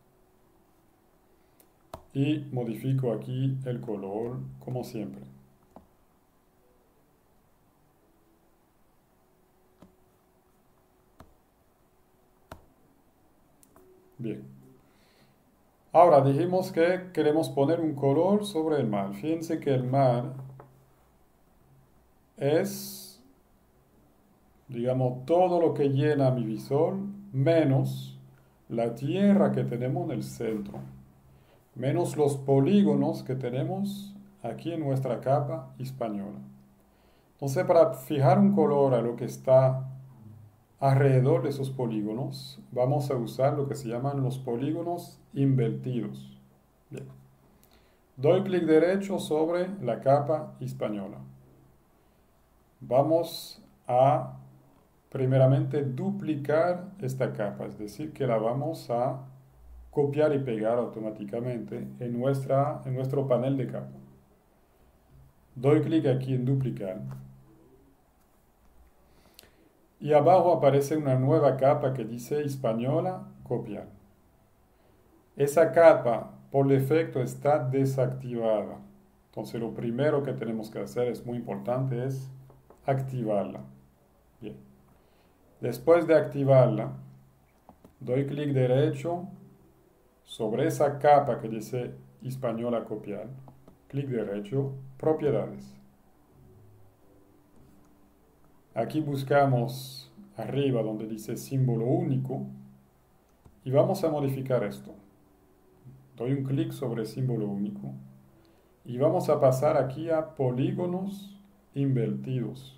y modifico aquí el color como siempre. Bien. Ahora dijimos que queremos poner un color sobre el mar. Fíjense que el mar es, digamos, todo lo que llena mi visor, menos la tierra que tenemos en el centro, menos los polígonos que tenemos aquí en nuestra capa española. Entonces, para fijar un color a lo que está alrededor de esos polígonos, vamos a usar lo que se llaman los polígonos invertidos. Bien. Doy clic derecho sobre la capa española. Vamos a, primeramente, duplicar esta capa, es decir, que la vamos a copiar y pegar automáticamente en, nuestra, en nuestro panel de capa. Doy clic aquí en duplicar. Y abajo aparece una nueva capa que dice española, copiar. Esa capa por defecto está desactivada. Entonces lo primero que tenemos que hacer, es muy importante, es activarla. Bien. Después de activarla, doy clic derecho sobre esa capa que dice española, copiar. Clic derecho, propiedades. Aquí buscamos arriba donde dice símbolo único y vamos a modificar esto. Doy un clic sobre símbolo único y vamos a pasar aquí a polígonos invertidos.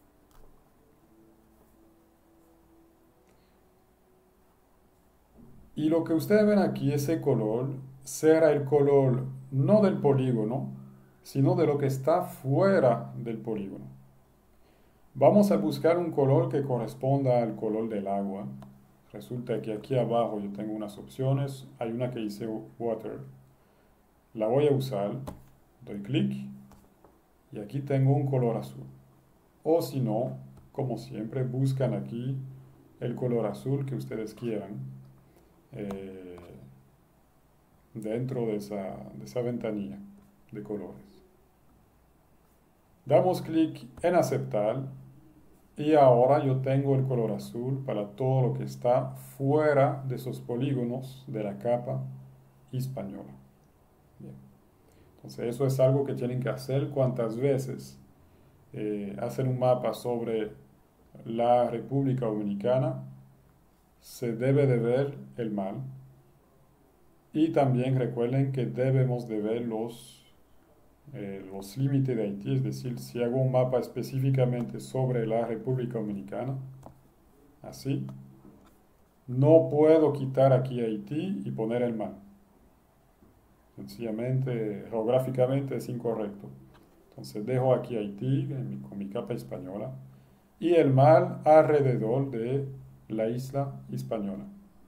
Y lo que ustedes ven aquí, ese color, será el color no del polígono, sino de lo que está fuera del polígono. Vamos a buscar un color que corresponda al color del agua. Resulta que aquí abajo yo tengo unas opciones. Hay una que dice Water. La voy a usar. Doy clic. Y aquí tengo un color azul. O si no, como siempre, buscan aquí el color azul que ustedes quieran. Eh, dentro de esa, de esa ventanilla de colores. Damos clic en aceptar y ahora yo tengo el color azul para todo lo que está fuera de esos polígonos de la capa española. Bien. Entonces eso es algo que tienen que hacer cuantas veces eh, hacen un mapa sobre la República Dominicana. Se debe de ver el mal y también recuerden que debemos de ver los Eh, los límites de Haití, es decir, si hago un mapa específicamente sobre la República Dominicana, así, no puedo quitar aquí Haití y poner el mar. Sencillamente, geográficamente es incorrecto. Entonces dejo aquí Haití mi, con mi capa española y el mar alrededor de la isla española.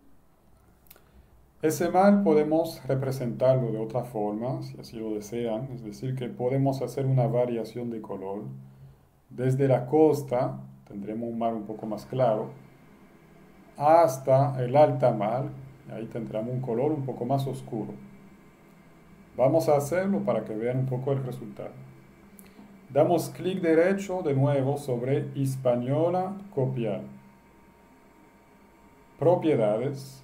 Ese mar podemos representarlo de otra forma, si así lo desean, es decir, que podemos hacer una variación de color. Desde la costa, tendremos un mar un poco más claro, hasta el alta mar, ahí tendremos un color un poco más oscuro. Vamos a hacerlo para que vean un poco el resultado. Damos clic derecho de nuevo sobre Hispaniola, copiar. Propiedades.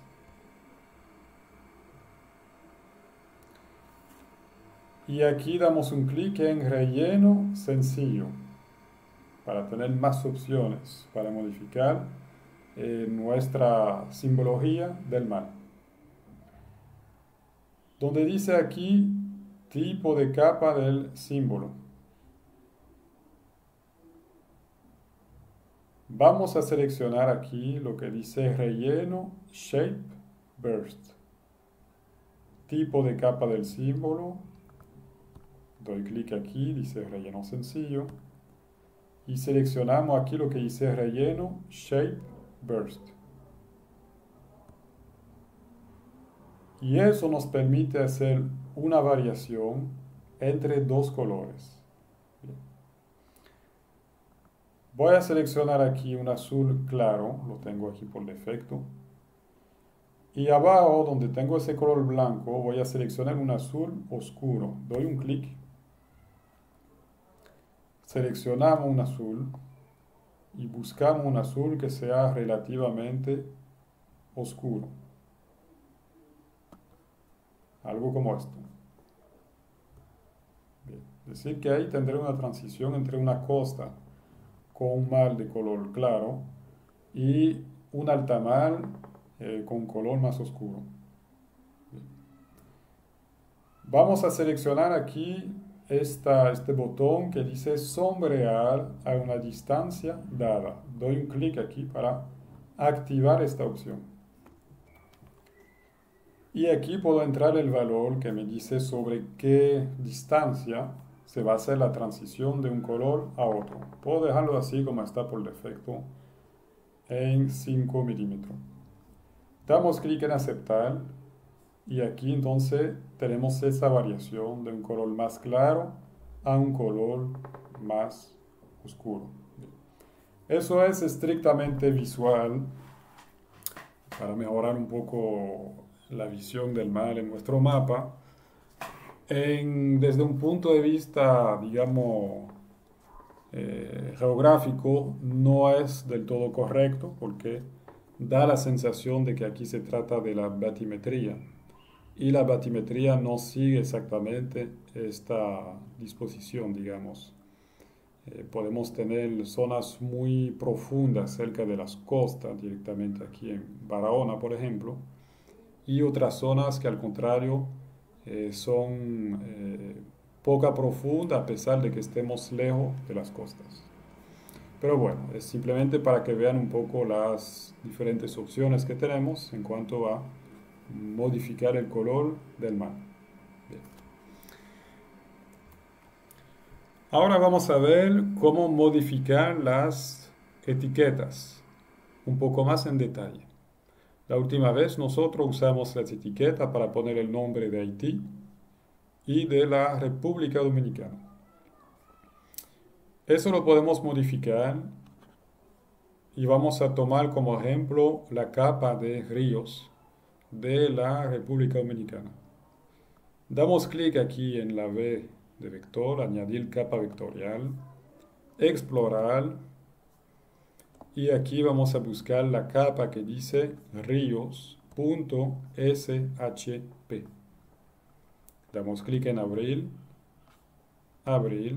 Y aquí damos un clic en relleno sencillo para tener más opciones para modificar eh, nuestra simbología del mar. Donde dice aquí tipo de capa del símbolo. Vamos a seleccionar aquí lo que dice relleno shape burst. Tipo de capa del símbolo. Doy clic aquí, dice relleno sencillo. Y seleccionamos aquí lo que dice relleno shape burst. Y eso nos permite hacer una variación entre dos colores. Bien. Voy a seleccionar aquí un azul claro, lo tengo aquí por defecto. Y abajo, donde tengo ese color blanco, voy a seleccionar un azul oscuro. Doy un clic. Seleccionamos un azul y buscamos un azul que sea relativamente oscuro. Algo como esto. Bien. Es decir, que ahí tendré una transición entre una costa con un mar de color claro y un altamar eh, con color más oscuro. Bien. Vamos a seleccionar aquí Esta, este botón que dice sombrear a una distancia dada. Doy un clic aquí para activar esta opción. Y aquí puedo entrar el valor que me dice sobre qué distancia se va a hacer la transición de un color a otro. Puedo dejarlo así como está por defecto en cinco milímetros. Damos clic en aceptar. Y aquí entonces tenemos esa variación de un color más claro a un color más oscuro. Eso es estrictamente visual para mejorar un poco la visión del mar en nuestro mapa. En, desde un punto de vista, digamos, eh, geográfico, no es del todo correcto porque da la sensación de que aquí se trata de la batimetría. Y la batimetría no sigue exactamente esta disposición, digamos. Eh, podemos tener zonas muy profundas cerca de las costas, directamente aquí en Barahona, por ejemplo, y otras zonas que al contrario eh, son eh, poca profunda a pesar de que estemos lejos de las costas. Pero bueno, es simplemente para que vean un poco las diferentes opciones que tenemos en cuanto a modificar el color del mar. Bien. Ahora vamos a ver cómo modificar las etiquetas un poco más en detalle. La última vez nosotros usamos las etiquetas para poner el nombre de Haití y de la República Dominicana. Eso lo podemos modificar y vamos a tomar como ejemplo la capa de ríos de la República Dominicana. Damos clic aquí en la V de vector, añadir capa vectorial, explorar, y aquí vamos a buscar la capa que dice ríos.shp. Damos clic en abrir, abrir.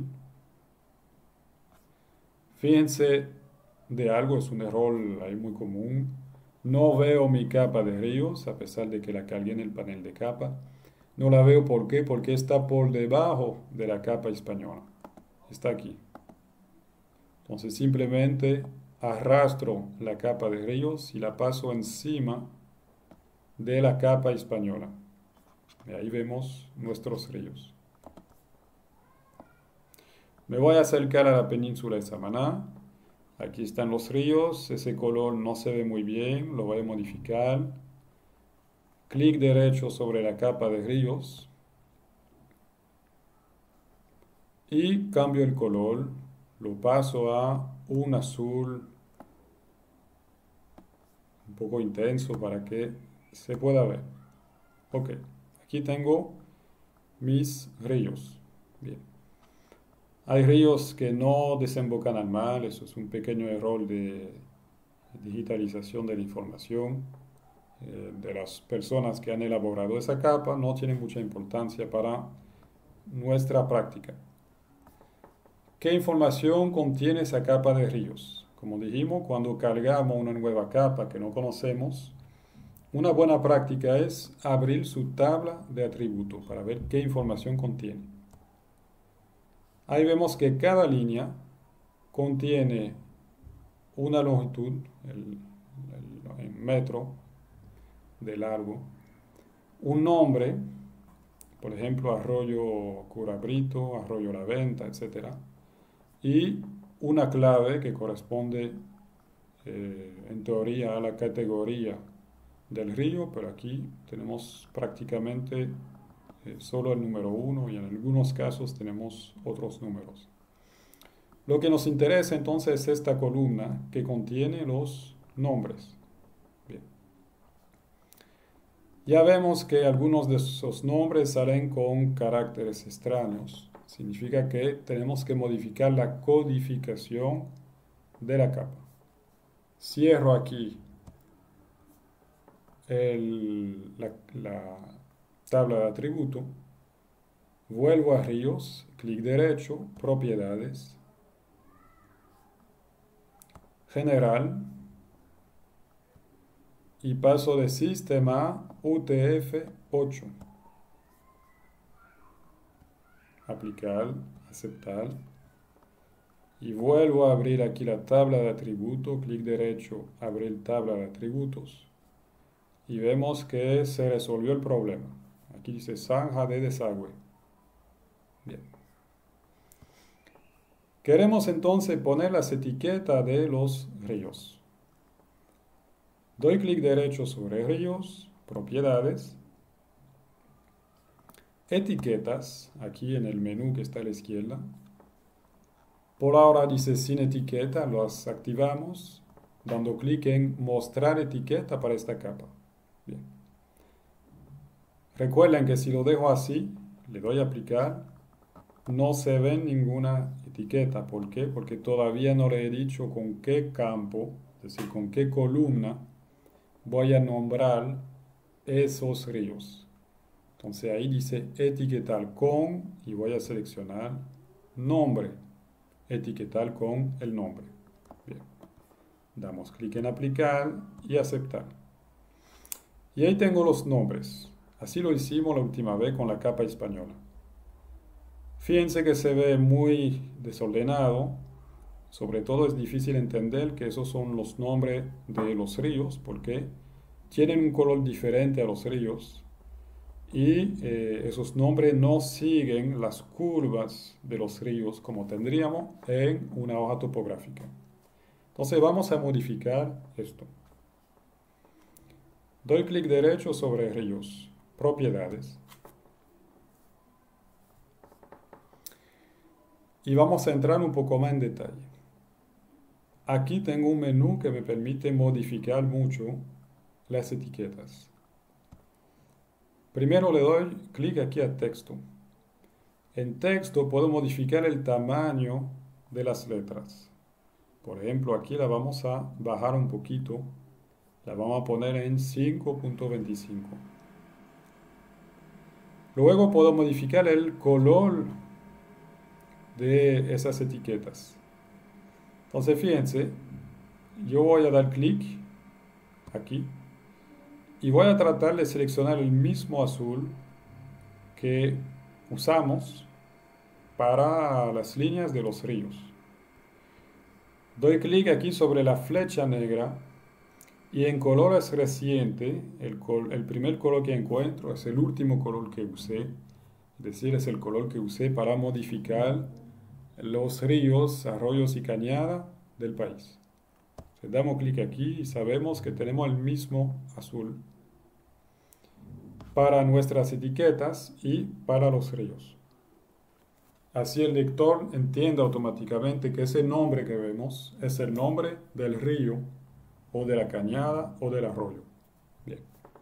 Fíjense de algo, es un error ahí muy común. No veo mi capa de ríos, a pesar de que la cargué en el panel de capa. No la veo, ¿por qué? Porque está por debajo de la capa española. Está aquí. Entonces simplemente arrastro la capa de ríos y la paso encima de la capa española. Y ahí vemos nuestros ríos. Me voy a acercar a la península de Samaná. Aquí están los ríos. Ese color no se ve muy bien, lo voy a modificar. Clic derecho sobre la capa de ríos y cambio el color, lo paso a un azul un poco intenso para que se pueda ver. Ok, aquí tengo mis ríos. Bien. Hay ríos que no desembocan al mar, eso es un pequeño error de digitalización de la información. De las personas que han elaborado esa capa no tiene mucha importancia para nuestra práctica. ¿Qué información contiene esa capa de ríos? Como dijimos, cuando cargamos una nueva capa que no conocemos, una buena práctica es abrir su tabla de atributos para ver qué información contiene. Ahí vemos que cada línea contiene una longitud, el, el, en metro, de largo, un nombre, por ejemplo, Arroyo Curabrito, Arroyo La Venta, etcétera, y una clave que corresponde eh, en teoría a la categoría del río, pero aquí tenemos prácticamente eh, solo el número uno y en algunos casos tenemos otros números. Lo que nos interesa entonces es esta columna que contiene los nombres. Ya vemos que algunos de esos nombres salen con caracteres extraños. Significa que tenemos que modificar la codificación de la capa. Cierro aquí el, la, la tabla de atributo. Vuelvo a ríos, clic derecho, propiedades, general, y paso de sistema U T F ocho. Aplicar, aceptar. Y vuelvo a abrir aquí la tabla de atributos, clic derecho, abrir tabla de atributos. Y vemos que se resolvió el problema. Aquí dice zanja de desagüe. Bien. Queremos entonces poner las etiquetas de los ríos. Doy clic derecho sobre ríos, propiedades, etiquetas, aquí en el menú que está a la izquierda. Por ahora dice sin etiqueta, las activamos, dando clic en mostrar etiqueta para esta capa. Bien. Recuerden que si lo dejo así, le doy a aplicar, no se ve ninguna etiqueta. ¿Por qué? Porque todavía no le he dicho con qué campo, es decir, con qué columna voy a nombrar esos ríos. Entonces ahí dice etiquetar con y voy a seleccionar nombre. etiquetar con el nombre. Bien. Damos clic en aplicar y aceptar. Y ahí tengo los nombres. Así lo hicimos la última vez con la capa española. Fíjense que se ve muy desordenado. Sobre todo es difícil entender que esos son los nombres de los ríos porque tienen un color diferente a los ríos y eh, esos nombres no siguen las curvas de los ríos como tendríamos en una hoja topográfica. Entonces vamos a modificar esto. Doy clic derecho sobre ríos, propiedades. Y vamos a entrar un poco más en detalle. Aquí tengo un menú que me permite modificar mucho las etiquetas. Primero le doy clic aquí a texto. En texto puedo modificar el tamaño de las letras. Por ejemplo, aquí la vamos a bajar un poquito. La vamos a poner en cinco punto veinticinco. Luego puedo modificar el color de esas etiquetas. Entonces fíjense, yo voy a dar clic aquí y voy a tratar de seleccionar el mismo azul que usamos para las líneas de los ríos. Doy clic aquí sobre la flecha negra y en colores reciente, el, col el primer color que encuentro es el último color que usé, es decir, es el color que usé para modificar los ríos, arroyos y cañadas del país. Entonces, damos clic aquí y sabemos que tenemos el mismo azul para nuestras etiquetas y para los ríos. Así el lector entiende automáticamente que ese nombre que vemos es el nombre del río o de la cañada o del arroyo. Bien.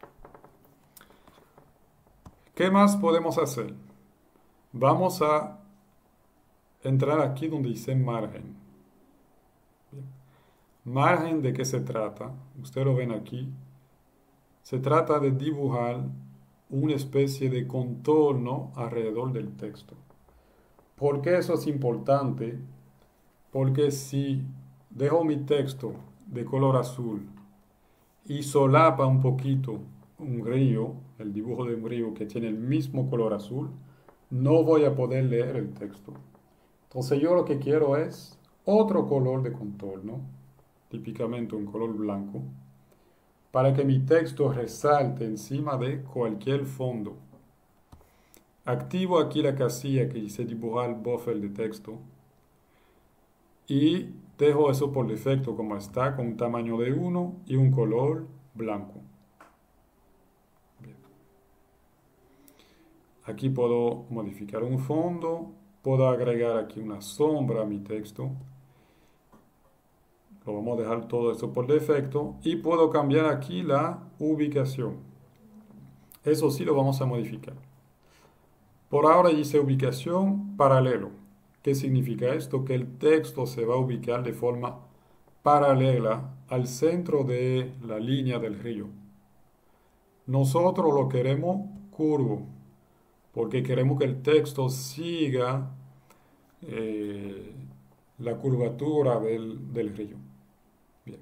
¿Qué más podemos hacer? Vamos a entrar aquí donde dice margen. Bien. Margen, ¿de qué se trata? Ustedes lo ven aquí. Se trata de dibujar una especie de contorno alrededor del texto. ¿Por qué eso es importante? Porque si dejo mi texto de color azul y solapa un poquito un río, el dibujo de un río que tiene el mismo color azul, no voy a poder leer el texto. Entonces yo lo que quiero es otro color de contorno, típicamente un color blanco, para que mi texto resalte encima de cualquier fondo. Activo aquí la casilla que dice dibujar buffer de texto y dejo eso por defecto como está, con un tamaño de uno y un color blanco. Bien. Aquí puedo modificar un fondo, puedo agregar aquí una sombra a mi texto. Lo vamos a dejar todo esto por defecto y puedo cambiar aquí la ubicación. Eso sí lo vamos a modificar. Por ahora dice ubicación paralelo. ¿Qué significa esto? Que el texto se va a ubicar de forma paralela al centro de la línea del río. Nosotros lo queremos curvo, porque queremos que el texto siga eh, la curvatura del, del río. Bien.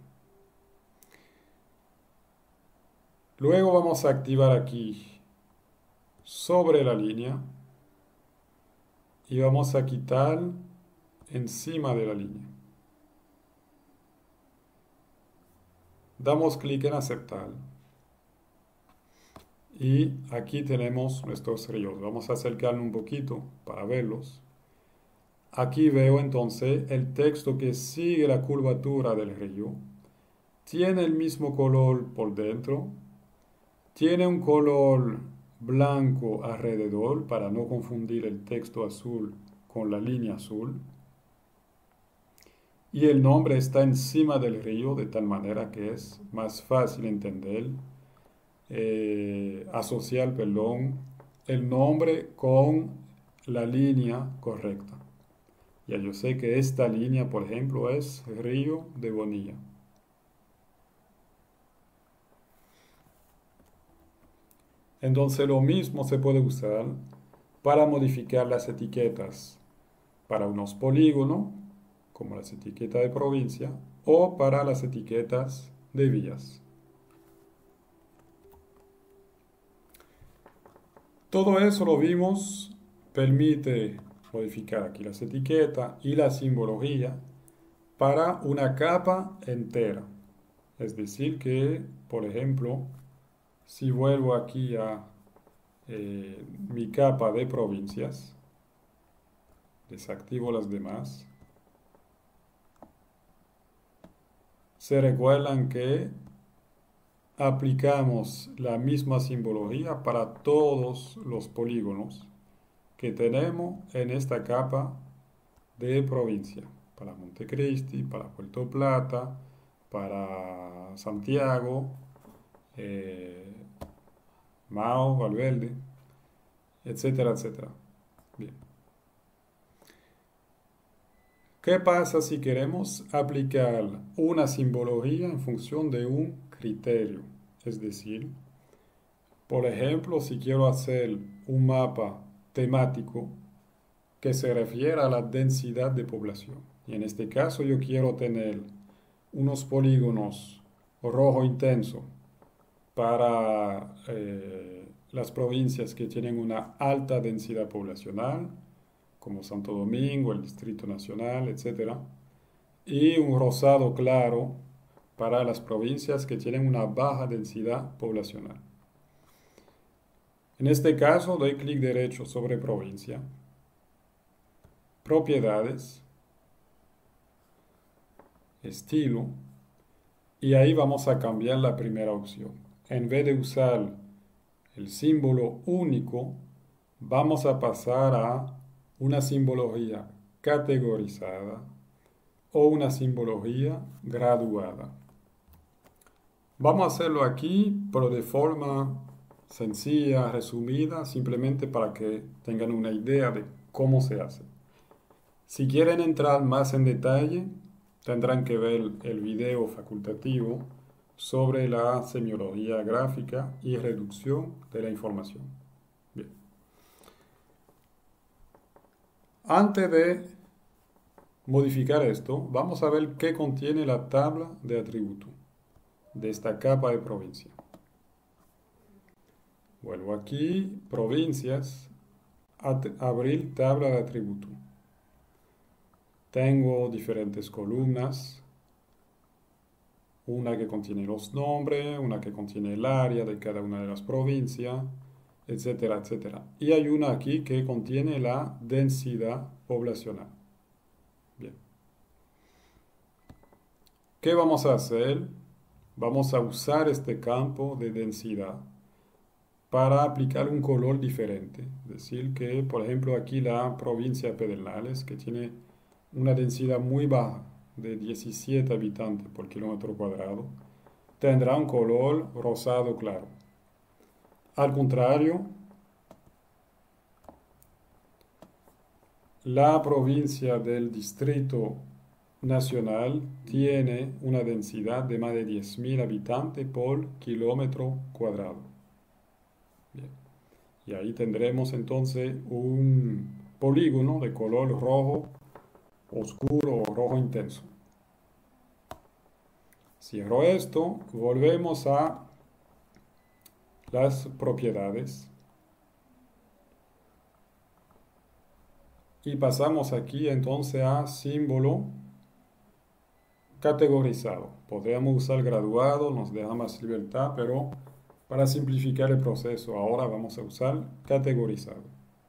Luego vamos a activar aquí sobre la línea y vamos a quitar encima de la línea. Damos clic en aceptar. Y aquí tenemos nuestros ríos. Vamos a acercarnos un poquito para verlos. Aquí veo entonces el texto que sigue la curvatura del río. Tiene el mismo color por dentro. Tiene un color blanco alrededor para no confundir el texto azul con la línea azul. Y el nombre está encima del río de tal manera que es más fácil entender, eh, asociar, perdón, el nombre con la línea correcta. Ya yo sé que esta línea, por ejemplo, es Río de Bonilla. Entonces lo mismo se puede usar para modificar las etiquetas para unos polígonos como las etiquetas de provincia, o para las etiquetas de vías. Todo eso lo vimos, permite modificar aquí las etiquetas y la simbología para una capa entera. Es decir que, por ejemplo, si vuelvo aquí a eh, mi capa de provincias, desactivo las demás, se recuerdan que aplicamos la misma simbología para todos los polígonos que tenemos en esta capa de provincia, para Montecristi, para Puerto Plata, para Santiago, eh, Mao, Valverde, etcétera, etcétera. Bien. ¿Qué pasa si queremos aplicar una simbología en función de un criterio? Es decir, por ejemplo, si quiero hacer un mapa temático que se refiera a la densidad de población. Y en este caso yo quiero tener unos polígonos rojo intenso para eh, las provincias que tienen una alta densidad poblacional, como Santo Domingo, el Distrito Nacional, etcétera, y un rosado claro para las provincias que tienen una baja densidad poblacional. En este caso doy clic derecho sobre provincia, propiedades, estilo, y ahí vamos a cambiar la primera opción. En vez de usar el símbolo único, vamos a pasar a una simbología categorizada o una simbología graduada. Vamos a hacerlo aquí, pero de forma sencilla, resumida, simplemente para que tengan una idea de cómo se hace. Si quieren entrar más en detalle, tendrán que ver el video facultativo sobre la semiología gráfica y reducción de la información. Bien. Antes de modificar esto, vamos a ver qué contiene la tabla de atributo de esta capa de provincia. Vuelvo aquí, provincias, abrir tabla de atributo. Tengo diferentes columnas, una que contiene los nombres, una que contiene el área de cada una de las provincias, etcétera, etcétera. Y hay una aquí que contiene la densidad poblacional. Bien. ¿Qué vamos a hacer? Vamos a usar este campo de densidad para aplicar un color diferente. Es decir, que por ejemplo aquí la provincia de Pedernales, que tiene una densidad muy baja, de diecisiete habitantes por kilómetro cuadrado, tendrá un color rosado claro. Al contrario, la provincia del Distrito Nacional tiene una densidad de más de diez mil habitantes por kilómetro cuadrado. Bien. Y ahí tendremos entonces un polígono de color rojo oscuro o rojo intenso. Cierro esto, volvemos a las propiedades y pasamos aquí entonces a símbolo categorizado. Podríamos usar graduado, nos deja más libertad, pero para simplificar el proceso ahora vamos a usar categorizado.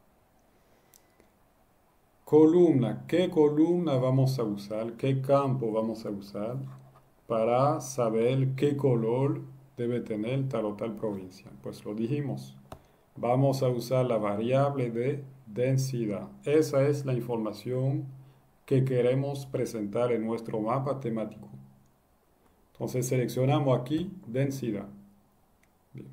Columna, ¿qué columna vamos a usar? ¿Qué campo vamos a usar para saber qué color debe tener tal o tal provincia? Pues lo dijimos, vamos a usar la variable de densidad. Esa es la información que queremos presentar en nuestro mapa temático. Entonces seleccionamos aquí densidad. Bien.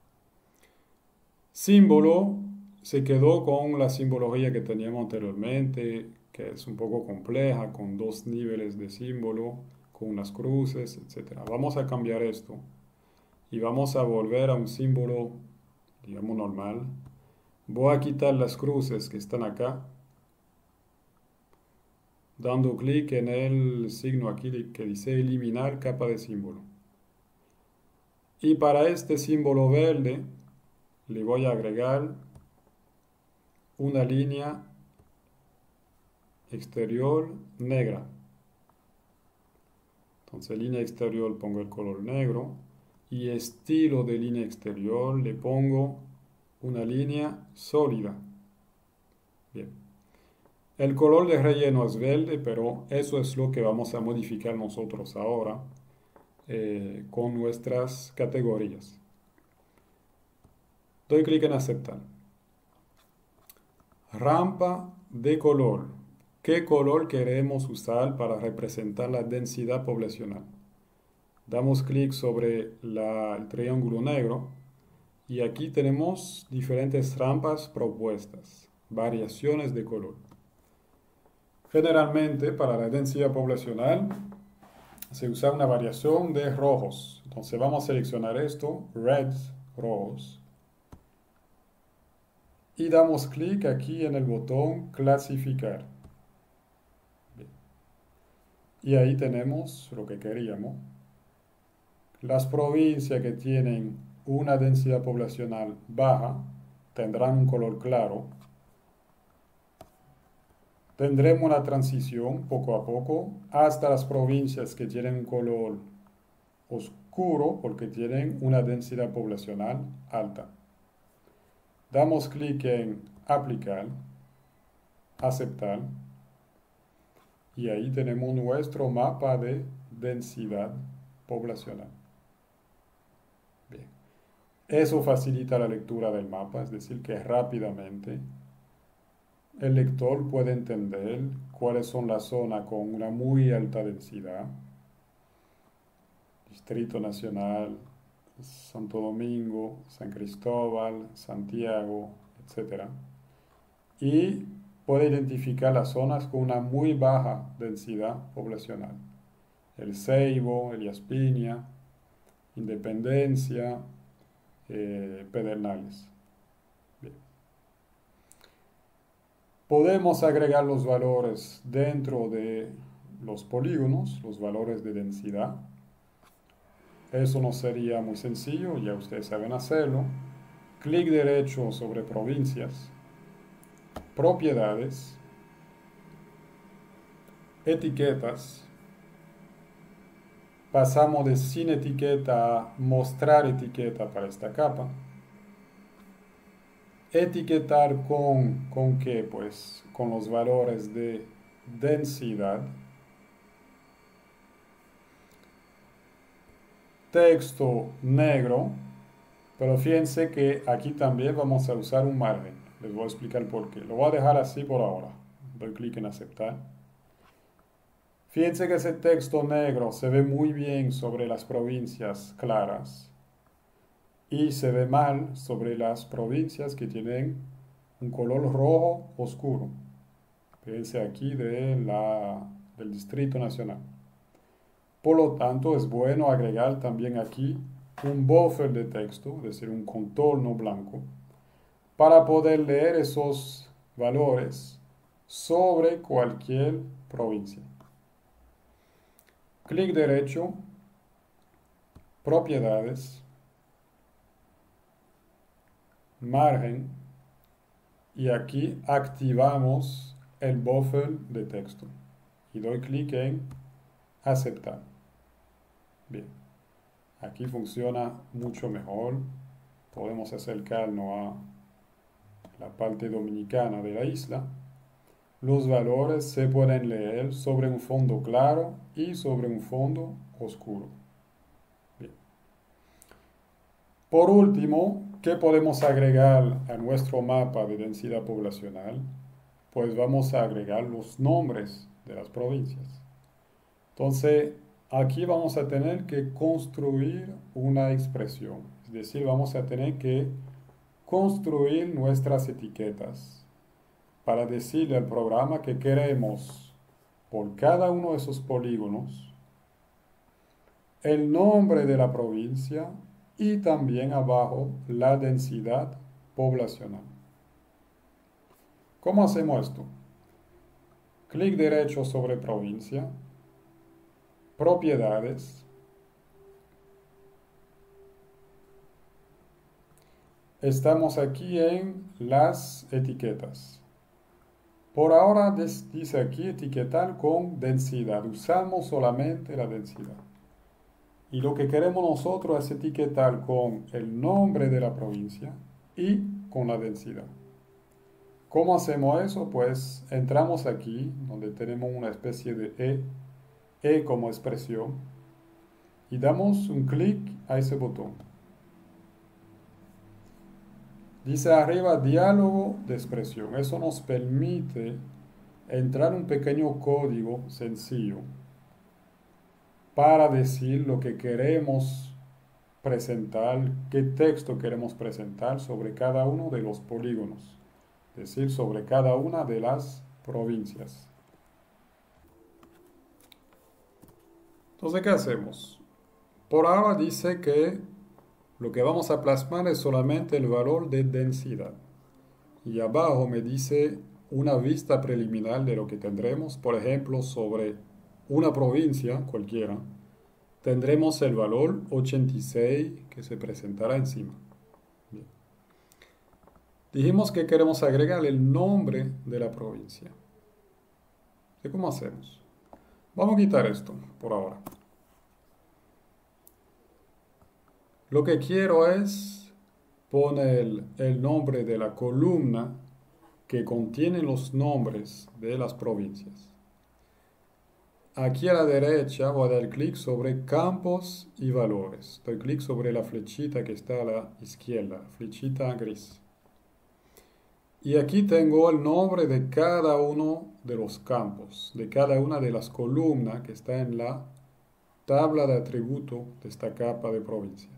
Símbolo. Se quedó con la simbología que teníamos anteriormente, que es un poco compleja, con dos niveles de símbolo, con unas cruces, etcétera. Vamos a cambiar esto y vamos a volver a un símbolo, digamos, normal. Voy a quitar las cruces que están acá. dando clic en el signo aquí que dice eliminar capa de símbolo. Y para este símbolo verde le voy a agregar una línea exterior negra. Entonces, línea exterior pongo el color negro y estilo de línea exterior le pongo una línea sólida. Bien. El color de relleno es verde, pero eso es lo que vamos a modificar nosotros ahora eh, con nuestras categorías. Doy clic en aceptar. Rampa de color. ¿Qué color queremos usar para representar la densidad poblacional? Damos clic sobre la, el triángulo negro y aquí tenemos diferentes rampas propuestas, variaciones de color. Generalmente para la densidad poblacional se usa una variación de rojos. Entonces vamos a seleccionar esto, reds, rojos. Y damos clic aquí en el botón clasificar. Bien. Y ahí tenemos lo que queríamos. Las provincias que tienen una densidad poblacional baja tendrán un color claro. Tendremos una transición poco a poco hasta las provincias que tienen un color oscuro porque tienen una densidad poblacional alta. Damos clic en aplicar, aceptar y ahí tenemos nuestro mapa de densidad poblacional. Bien. Eso facilita la lectura del mapa, es decir, que rápidamente el lector puede entender cuáles son las zonas con una muy alta densidad. Distrito Nacional, Santo Domingo, San Cristóbal, Santiago, etcétera. Y puede identificar las zonas con una muy baja densidad poblacional. El Ceibo, Elías Piña, Independencia, eh, Pedernales. Bien. Podemos agregar los valores dentro de los polígonos, los valores de densidad. Eso no sería muy sencillo, ya ustedes saben hacerlo. Clic derecho sobre provincias, propiedades, etiquetas. Pasamos de sin etiqueta a mostrar etiqueta para esta capa. Etiquetar con, ¿con qué? Pues con los valores de densidad. Texto negro, pero fíjense que aquí también vamos a usar un margen. Les voy a explicar por qué. Lo voy a dejar así por ahora. Doy clic en aceptar. Fíjense que ese texto negro se ve muy bien sobre las provincias claras y se ve mal sobre las provincias que tienen un color rojo oscuro. Fíjense aquí de la, del Distrito Nacional. Por lo tanto, es bueno agregar también aquí un buffer de texto, es decir, un contorno blanco, para poder leer esos valores sobre cualquier provincia. Clic derecho, propiedades, margen, y aquí activamos el buffer de texto. Y doy clic en aceptar. Bien, aquí funciona mucho mejor. Podemos acercarnos a la parte dominicana de la isla. Los valores se pueden leer sobre un fondo claro y sobre un fondo oscuro. Bien. Por último, ¿qué podemos agregar a nuestro mapa de densidad poblacional? Pues vamos a agregar los nombres de las provincias. Entonces, aquí vamos a tener que construir una expresión, es decir, vamos a tener que construir nuestras etiquetas para decirle al programa que queremos por cada uno de esos polígonos el nombre de la provincia y también abajo la densidad poblacional. ¿Cómo hacemos esto? Clic derecho sobre provincia, propiedades. Estamos aquí en las etiquetas. Por ahora dice aquí etiquetar con densidad. Usamos solamente la densidad. Y lo que queremos nosotros es etiquetar con el nombre de la provincia y con la densidad. ¿Cómo hacemos eso? Pues entramos aquí, donde tenemos una especie de E, E como expresión, y damos un clic a ese botón. Dice arriba diálogo de expresión. Eso nos permite entrar un pequeño código sencillo para decir lo que queremos presentar, qué texto queremos presentar sobre cada uno de los polígonos, es decir, sobre cada una de las provincias. Entonces, ¿qué hacemos? Por ahora dice que lo que vamos a plasmar es solamente el valor de densidad. Y abajo me dice una vista preliminar de lo que tendremos. Por ejemplo, sobre una provincia cualquiera, tendremos el valor ochenta y seis que se presentará encima. Bien. Dijimos que queremos agregar el nombre de la provincia. ¿Y cómo hacemos? Vamos a quitar esto por ahora. Lo que quiero es poner el nombre de la columna que contiene los nombres de las provincias. Aquí a la derecha voy a dar clic sobre campos y valores. Doy clic sobre la flechita que está a la izquierda, flechita gris. Y aquí tengo el nombre de cada uno de los campos, de cada una de las columnas que está en la tabla de atributos de esta capa de provincia.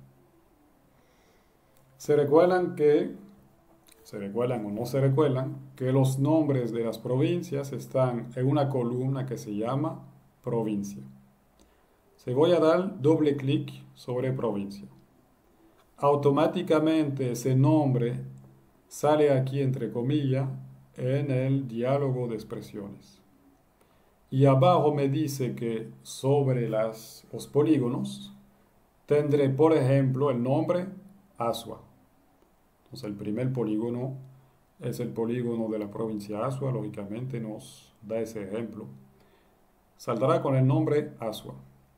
Se recuerdan que, se recuerdan o no se recuerdan, que los nombres de las provincias están en una columna que se llama provincia. Se voy a dar doble clic sobre provincia. Automáticamente ese nombre sale aquí entre comillas en el diálogo de expresiones. Y abajo me dice que sobre las, los polígonos tendré, por ejemplo, el nombre Azua. Entonces el primer polígono es el polígono de la provincia Azua, lógicamente nos da ese ejemplo. Saldrá con el nombre Azua.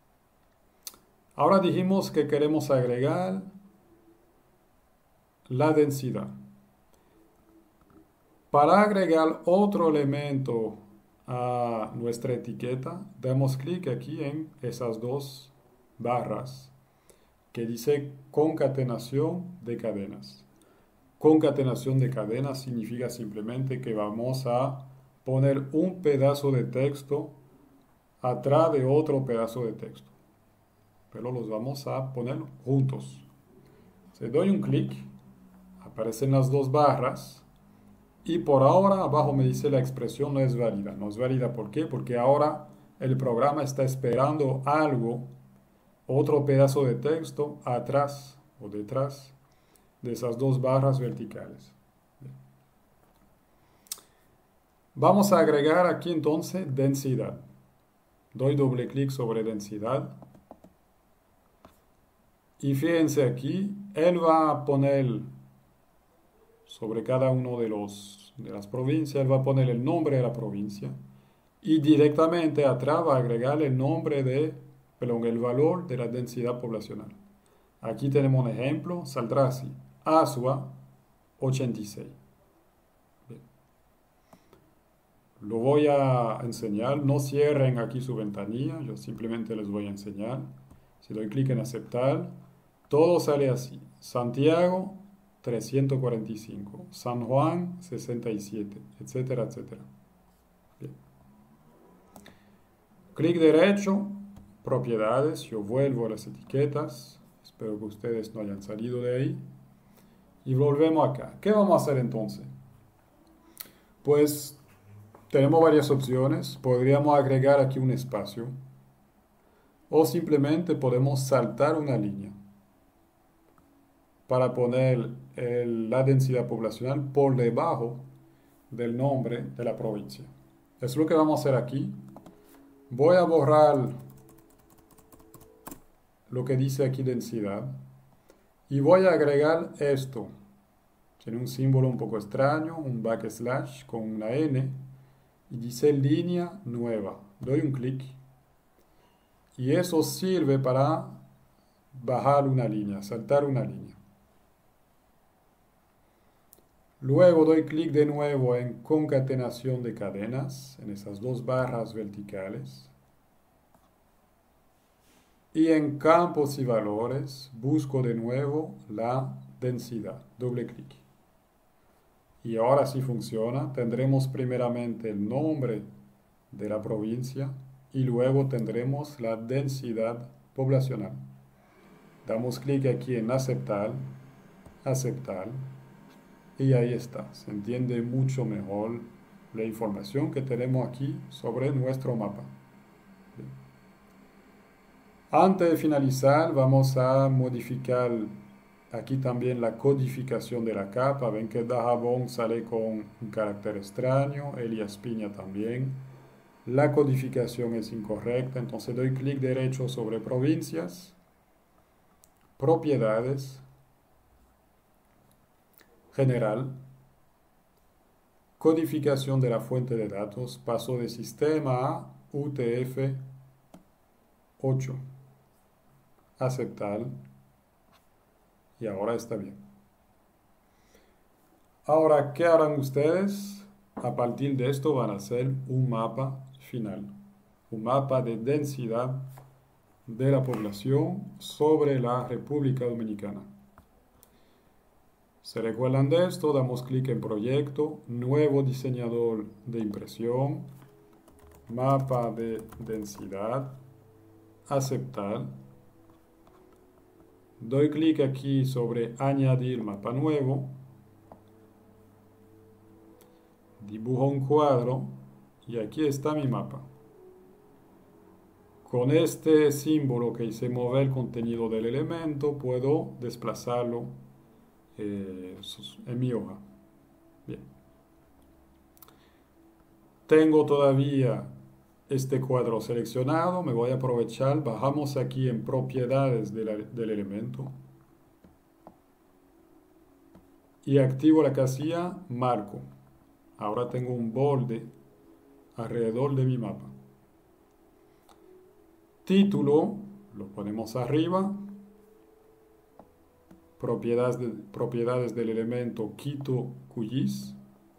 Ahora dijimos que queremos agregar la densidad. Para agregar otro elemento a nuestra etiqueta, damos clic aquí en esas dos barras que dice concatenación de cadenas. Concatenación de cadenas significa simplemente que vamos a poner un pedazo de texto atrás de otro pedazo de texto, pero los vamos a poner juntos. Si doy un clic, aparecen las dos barras y por ahora abajo me dice la expresión no es válida. No es válida, ¿por qué? Porque ahora el programa está esperando algo, otro pedazo de texto atrás o detrás de esas dos barras verticales. Vamos a agregar aquí entonces densidad. Doy doble clic sobre densidad. Y fíjense aquí, él va a poner sobre cada uno de, los, de las provincias, él va a poner el nombre de la provincia. Y directamente atrás va a agregar el nombre de, perdón, el valor de la densidad poblacional. Aquí tenemos un ejemplo, saldrá así. Azua ochenta y seis. Bien. Lo voy a enseñar, no cierren aquí su ventanilla, yo simplemente les voy a enseñar. Si doy clic en aceptar, todo sale así. Santiago trescientos cuarenta y cinco, San Juan sesenta y siete, etcétera, etcétera. Bien. Clic derecho, propiedades, yo vuelvo a las etiquetas, espero que ustedes no hayan salido de ahí. Y volvemos acá. ¿Qué vamos a hacer entonces? Pues tenemos varias opciones. Podríamos agregar aquí un espacio. O simplemente podemos saltar una línea para poner el, la densidad poblacional por debajo del nombre de la provincia. Es lo que vamos a hacer aquí. Voy a borrar lo que dice aquí densidad y voy a agregar esto. Tiene un símbolo un poco extraño, un backslash con una N y dice línea nueva. Doy un clic y eso sirve para bajar una línea, saltar una línea. Luego doy clic de nuevo en concatenación de cadenas, en esas dos barras verticales. Y en campos y valores busco de nuevo la densidad, doble clic. Y ahora sí funciona, tendremos primeramente el nombre de la provincia y luego tendremos la densidad poblacional. Damos clic aquí en aceptar, aceptar. Y ahí está, se entiende mucho mejor la información que tenemos aquí sobre nuestro mapa. Antes de finalizar, vamos a modificar aquí también la codificación de la capa. Ven que Dajabón sale con un carácter extraño, Elías Piña también. La codificación es incorrecta, entonces doy clic derecho sobre provincias, propiedades, general, codificación de la fuente de datos, paso de sistema a U T F ocho, aceptar, y ahora está bien. Ahora, ¿qué harán ustedes? A partir de esto van a hacer un mapa final, un mapa de densidad de la población sobre la República Dominicana. ¿Se recuerdan de esto? Damos clic en proyecto, nuevo diseñador de impresión, mapa de densidad, aceptar. Doy clic aquí sobre añadir mapa nuevo, dibujo un cuadro y aquí está mi mapa. Con este símbolo que hice mover el contenido del elemento, puedo desplazarlo eh, en mi hoja. Bien. Tengo todavía este cuadro seleccionado, me voy a aprovechar, bajamos aquí en propiedades de la, del elemento y activo la casilla marco. Ahora tengo un borde alrededor de mi mapa. Título, lo ponemos arriba. Propiedades, de, propiedades del elemento Quito Cuyís.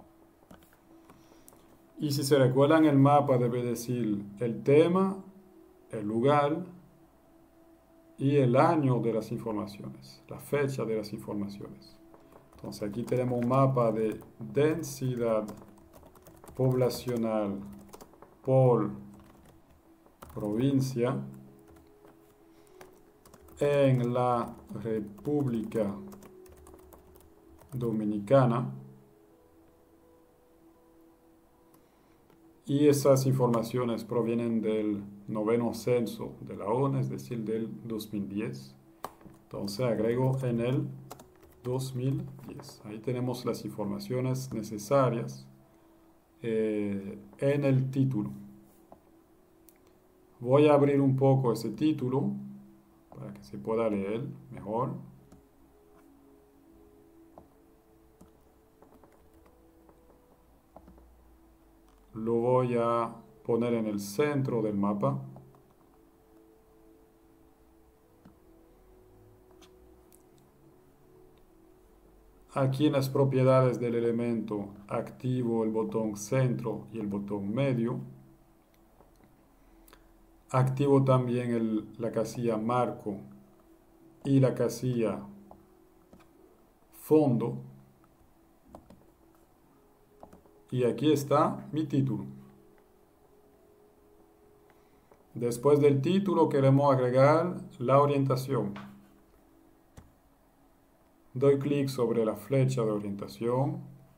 Y si se recuerdan, el mapa debe decir el tema, el lugar y el año de las informaciones, la fecha de las informaciones. Entonces aquí tenemos un mapa de densidad poblacional por provincia en la República Dominicana. Y esas informaciones provienen del noveno censo de la ONU, es decir, del dos mil diez. Entonces agrego en el dos mil diez. Ahí tenemos las informaciones necesarias eh, en el título. Voy a abrir un poco ese título para que se pueda leer mejor. Lo voy a poner en el centro del mapa. Aquí en las propiedades del elemento activo el botón centro y el botón medio. Activo también el, la casilla marco y la casilla fondo. Y aquí está mi título. Después del título queremos agregar la orientación. Doy clic sobre la flecha de orientación.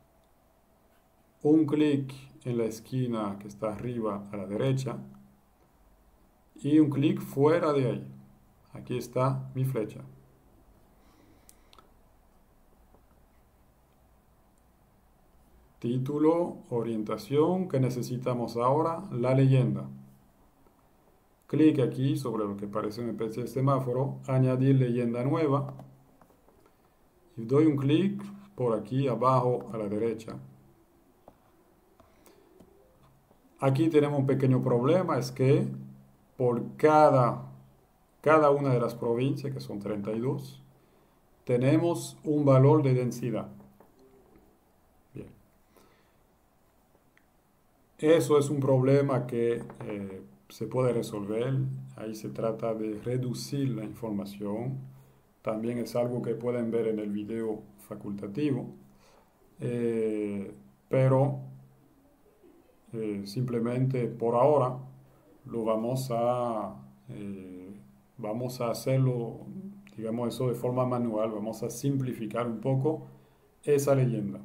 Un clic en la esquina que está arriba a la derecha. Y un clic fuera de ahí. Aquí está mi flecha. Título, orientación, ¿qué necesitamos ahora? La leyenda. Clic aquí sobre lo que parece una especie de semáforo, añadir leyenda nueva. Y doy un clic por aquí abajo a la derecha. Aquí tenemos un pequeño problema, es que por cada, cada una de las provincias, que son treinta y dos, tenemos un valor de densidad. Bien. Eso es un problema que eh, se puede resolver. Ahí se trata de reducir la información. También es algo que pueden ver en el video facultativo. Eh, pero eh, simplemente por ahora lo vamos a, eh, vamos a hacerlo, digamos eso de forma manual. Vamos a simplificar un poco esa leyenda.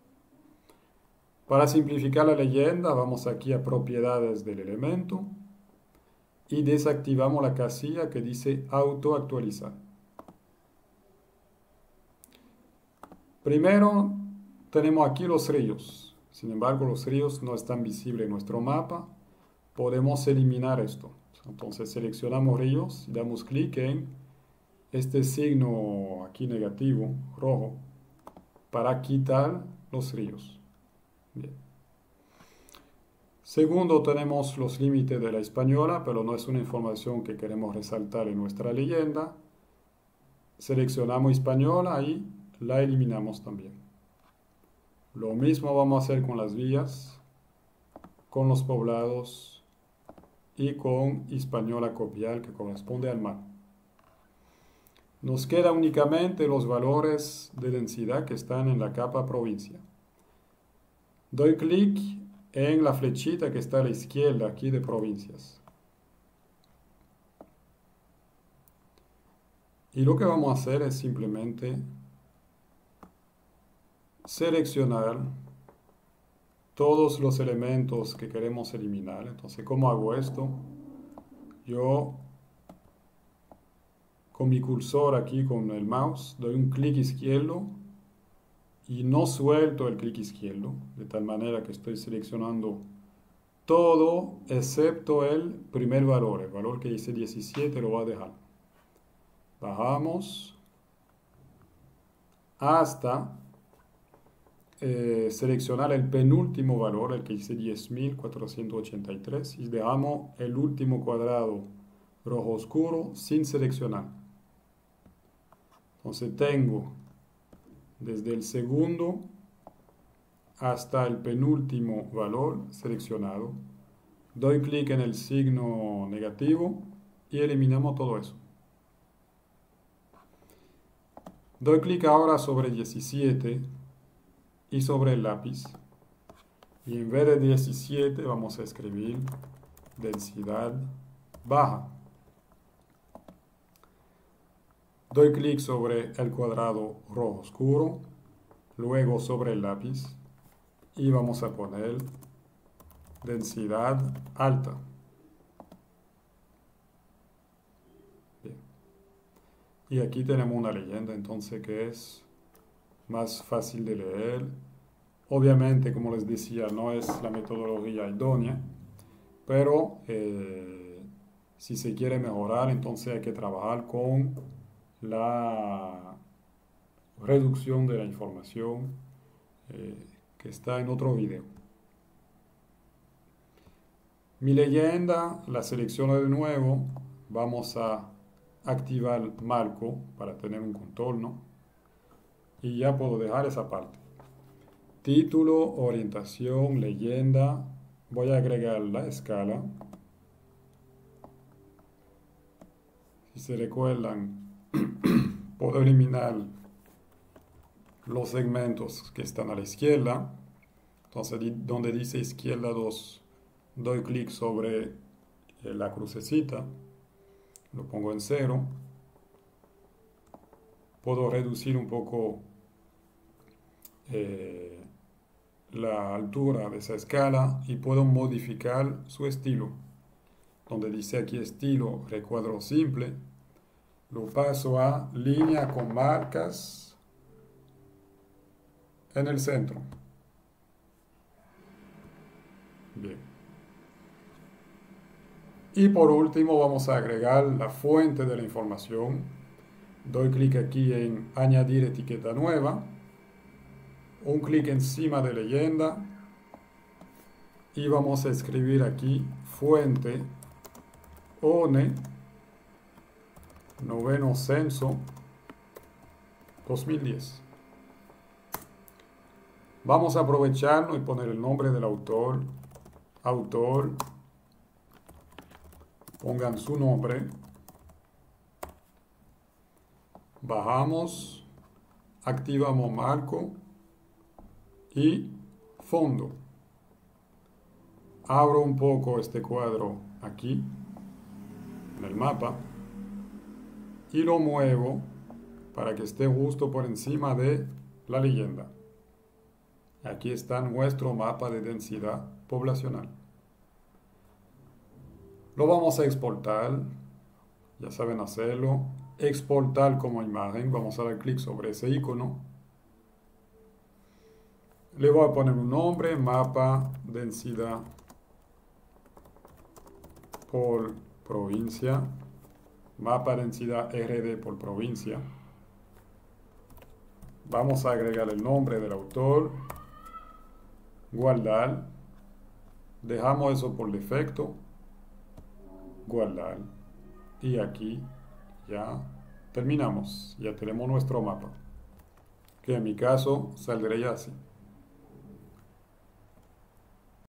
Para simplificar la leyenda, vamos aquí a propiedades del elemento y desactivamos la casilla que dice auto actualizar. Primero tenemos aquí los ríos. Sin embargo, los ríos no están visibles en nuestro mapa. Podemos eliminar esto. Entonces seleccionamos ríos y damos clic en este signo aquí negativo, rojo, para quitar los ríos. Bien. Segundo, tenemos los límites de la española, pero no es una información que queremos resaltar en nuestra leyenda. Seleccionamos española y la eliminamos también. Lo mismo vamos a hacer con las vías, con los poblados y con Hispaniola Copial, que corresponde al mar. Nos quedan únicamente los valores de densidad que están en la capa provincia. Doy clic en la flechita que está a la izquierda aquí de provincias. Y lo que vamos a hacer es simplemente seleccionar todos los elementos que queremos eliminar. Entonces, ¿cómo hago esto? Yo con mi cursor aquí con el mouse doy un clic izquierdo y no suelto el clic izquierdo, de tal manera que estoy seleccionando todo excepto el primer valor, el valor que dice diecisiete lo voy a dejar. Bajamos hasta eh, seleccionar el penúltimo valor, el que dice diez mil cuatrocientos ochenta y tres, y dejamos el último cuadrado rojo oscuro sin seleccionar. Entonces tengo desde el segundo hasta el penúltimo valor seleccionado. Doy clic en el signo negativo y eliminamos todo eso. Doy clic ahora sobre diecisiete y sobre el lápiz. Y en vez de diecisiete vamos a escribir densidad baja. Doy clic sobre el cuadrado rojo oscuro, luego sobre el lápiz y vamos a poner densidad alta. Bien. Y aquí tenemos una leyenda entonces que es más fácil de leer. Obviamente, como les decía, no es la metodología idónea, pero eh, si se quiere mejorar, entonces hay que trabajar con la reducción de la información eh, que está en otro video. Mi leyenda la selecciono de nuevo. Vamos a activar marco para tener un contorno y ya puedo dejar esa parte. Título, orientación, leyenda. Voy a agregar la escala. Si se recuerdan, puedo eliminar los segmentos que están a la izquierda. Entonces, donde dice izquierda dos, doy clic sobre la crucecita, lo pongo en cero. Puedo reducir un poco eh, la altura de esa escala y puedo modificar su estilo. Donde dice aquí estilo recuadro simple, lo paso a línea con marcas en el centro. Bien. Y por último vamos a agregar la fuente de la información. Doy clic aquí en añadir etiqueta nueva, un clic encima de leyenda y vamos a escribir aquí fuente O N E noveno censo dos mil diez. Vamos a aprovecharnos y poner el nombre del autor, autor, pongan su nombre, bajamos, activamos marco y fondo. Abro un poco este cuadro aquí en el mapa y lo muevo para que esté justo por encima de la leyenda. Aquí está nuestro mapa de densidad poblacional. Lo vamos a exportar, ya saben hacerlo. Exportar como imagen, vamos a dar clic sobre ese icono. Le voy a poner un nombre, mapa, densidad por provincia, mapa densidad R D por provincia. Vamos a agregar el nombre del autor, guardar, dejamos eso por defecto, guardar y aquí ya terminamos, ya tenemos nuestro mapa, que en mi caso saldría así.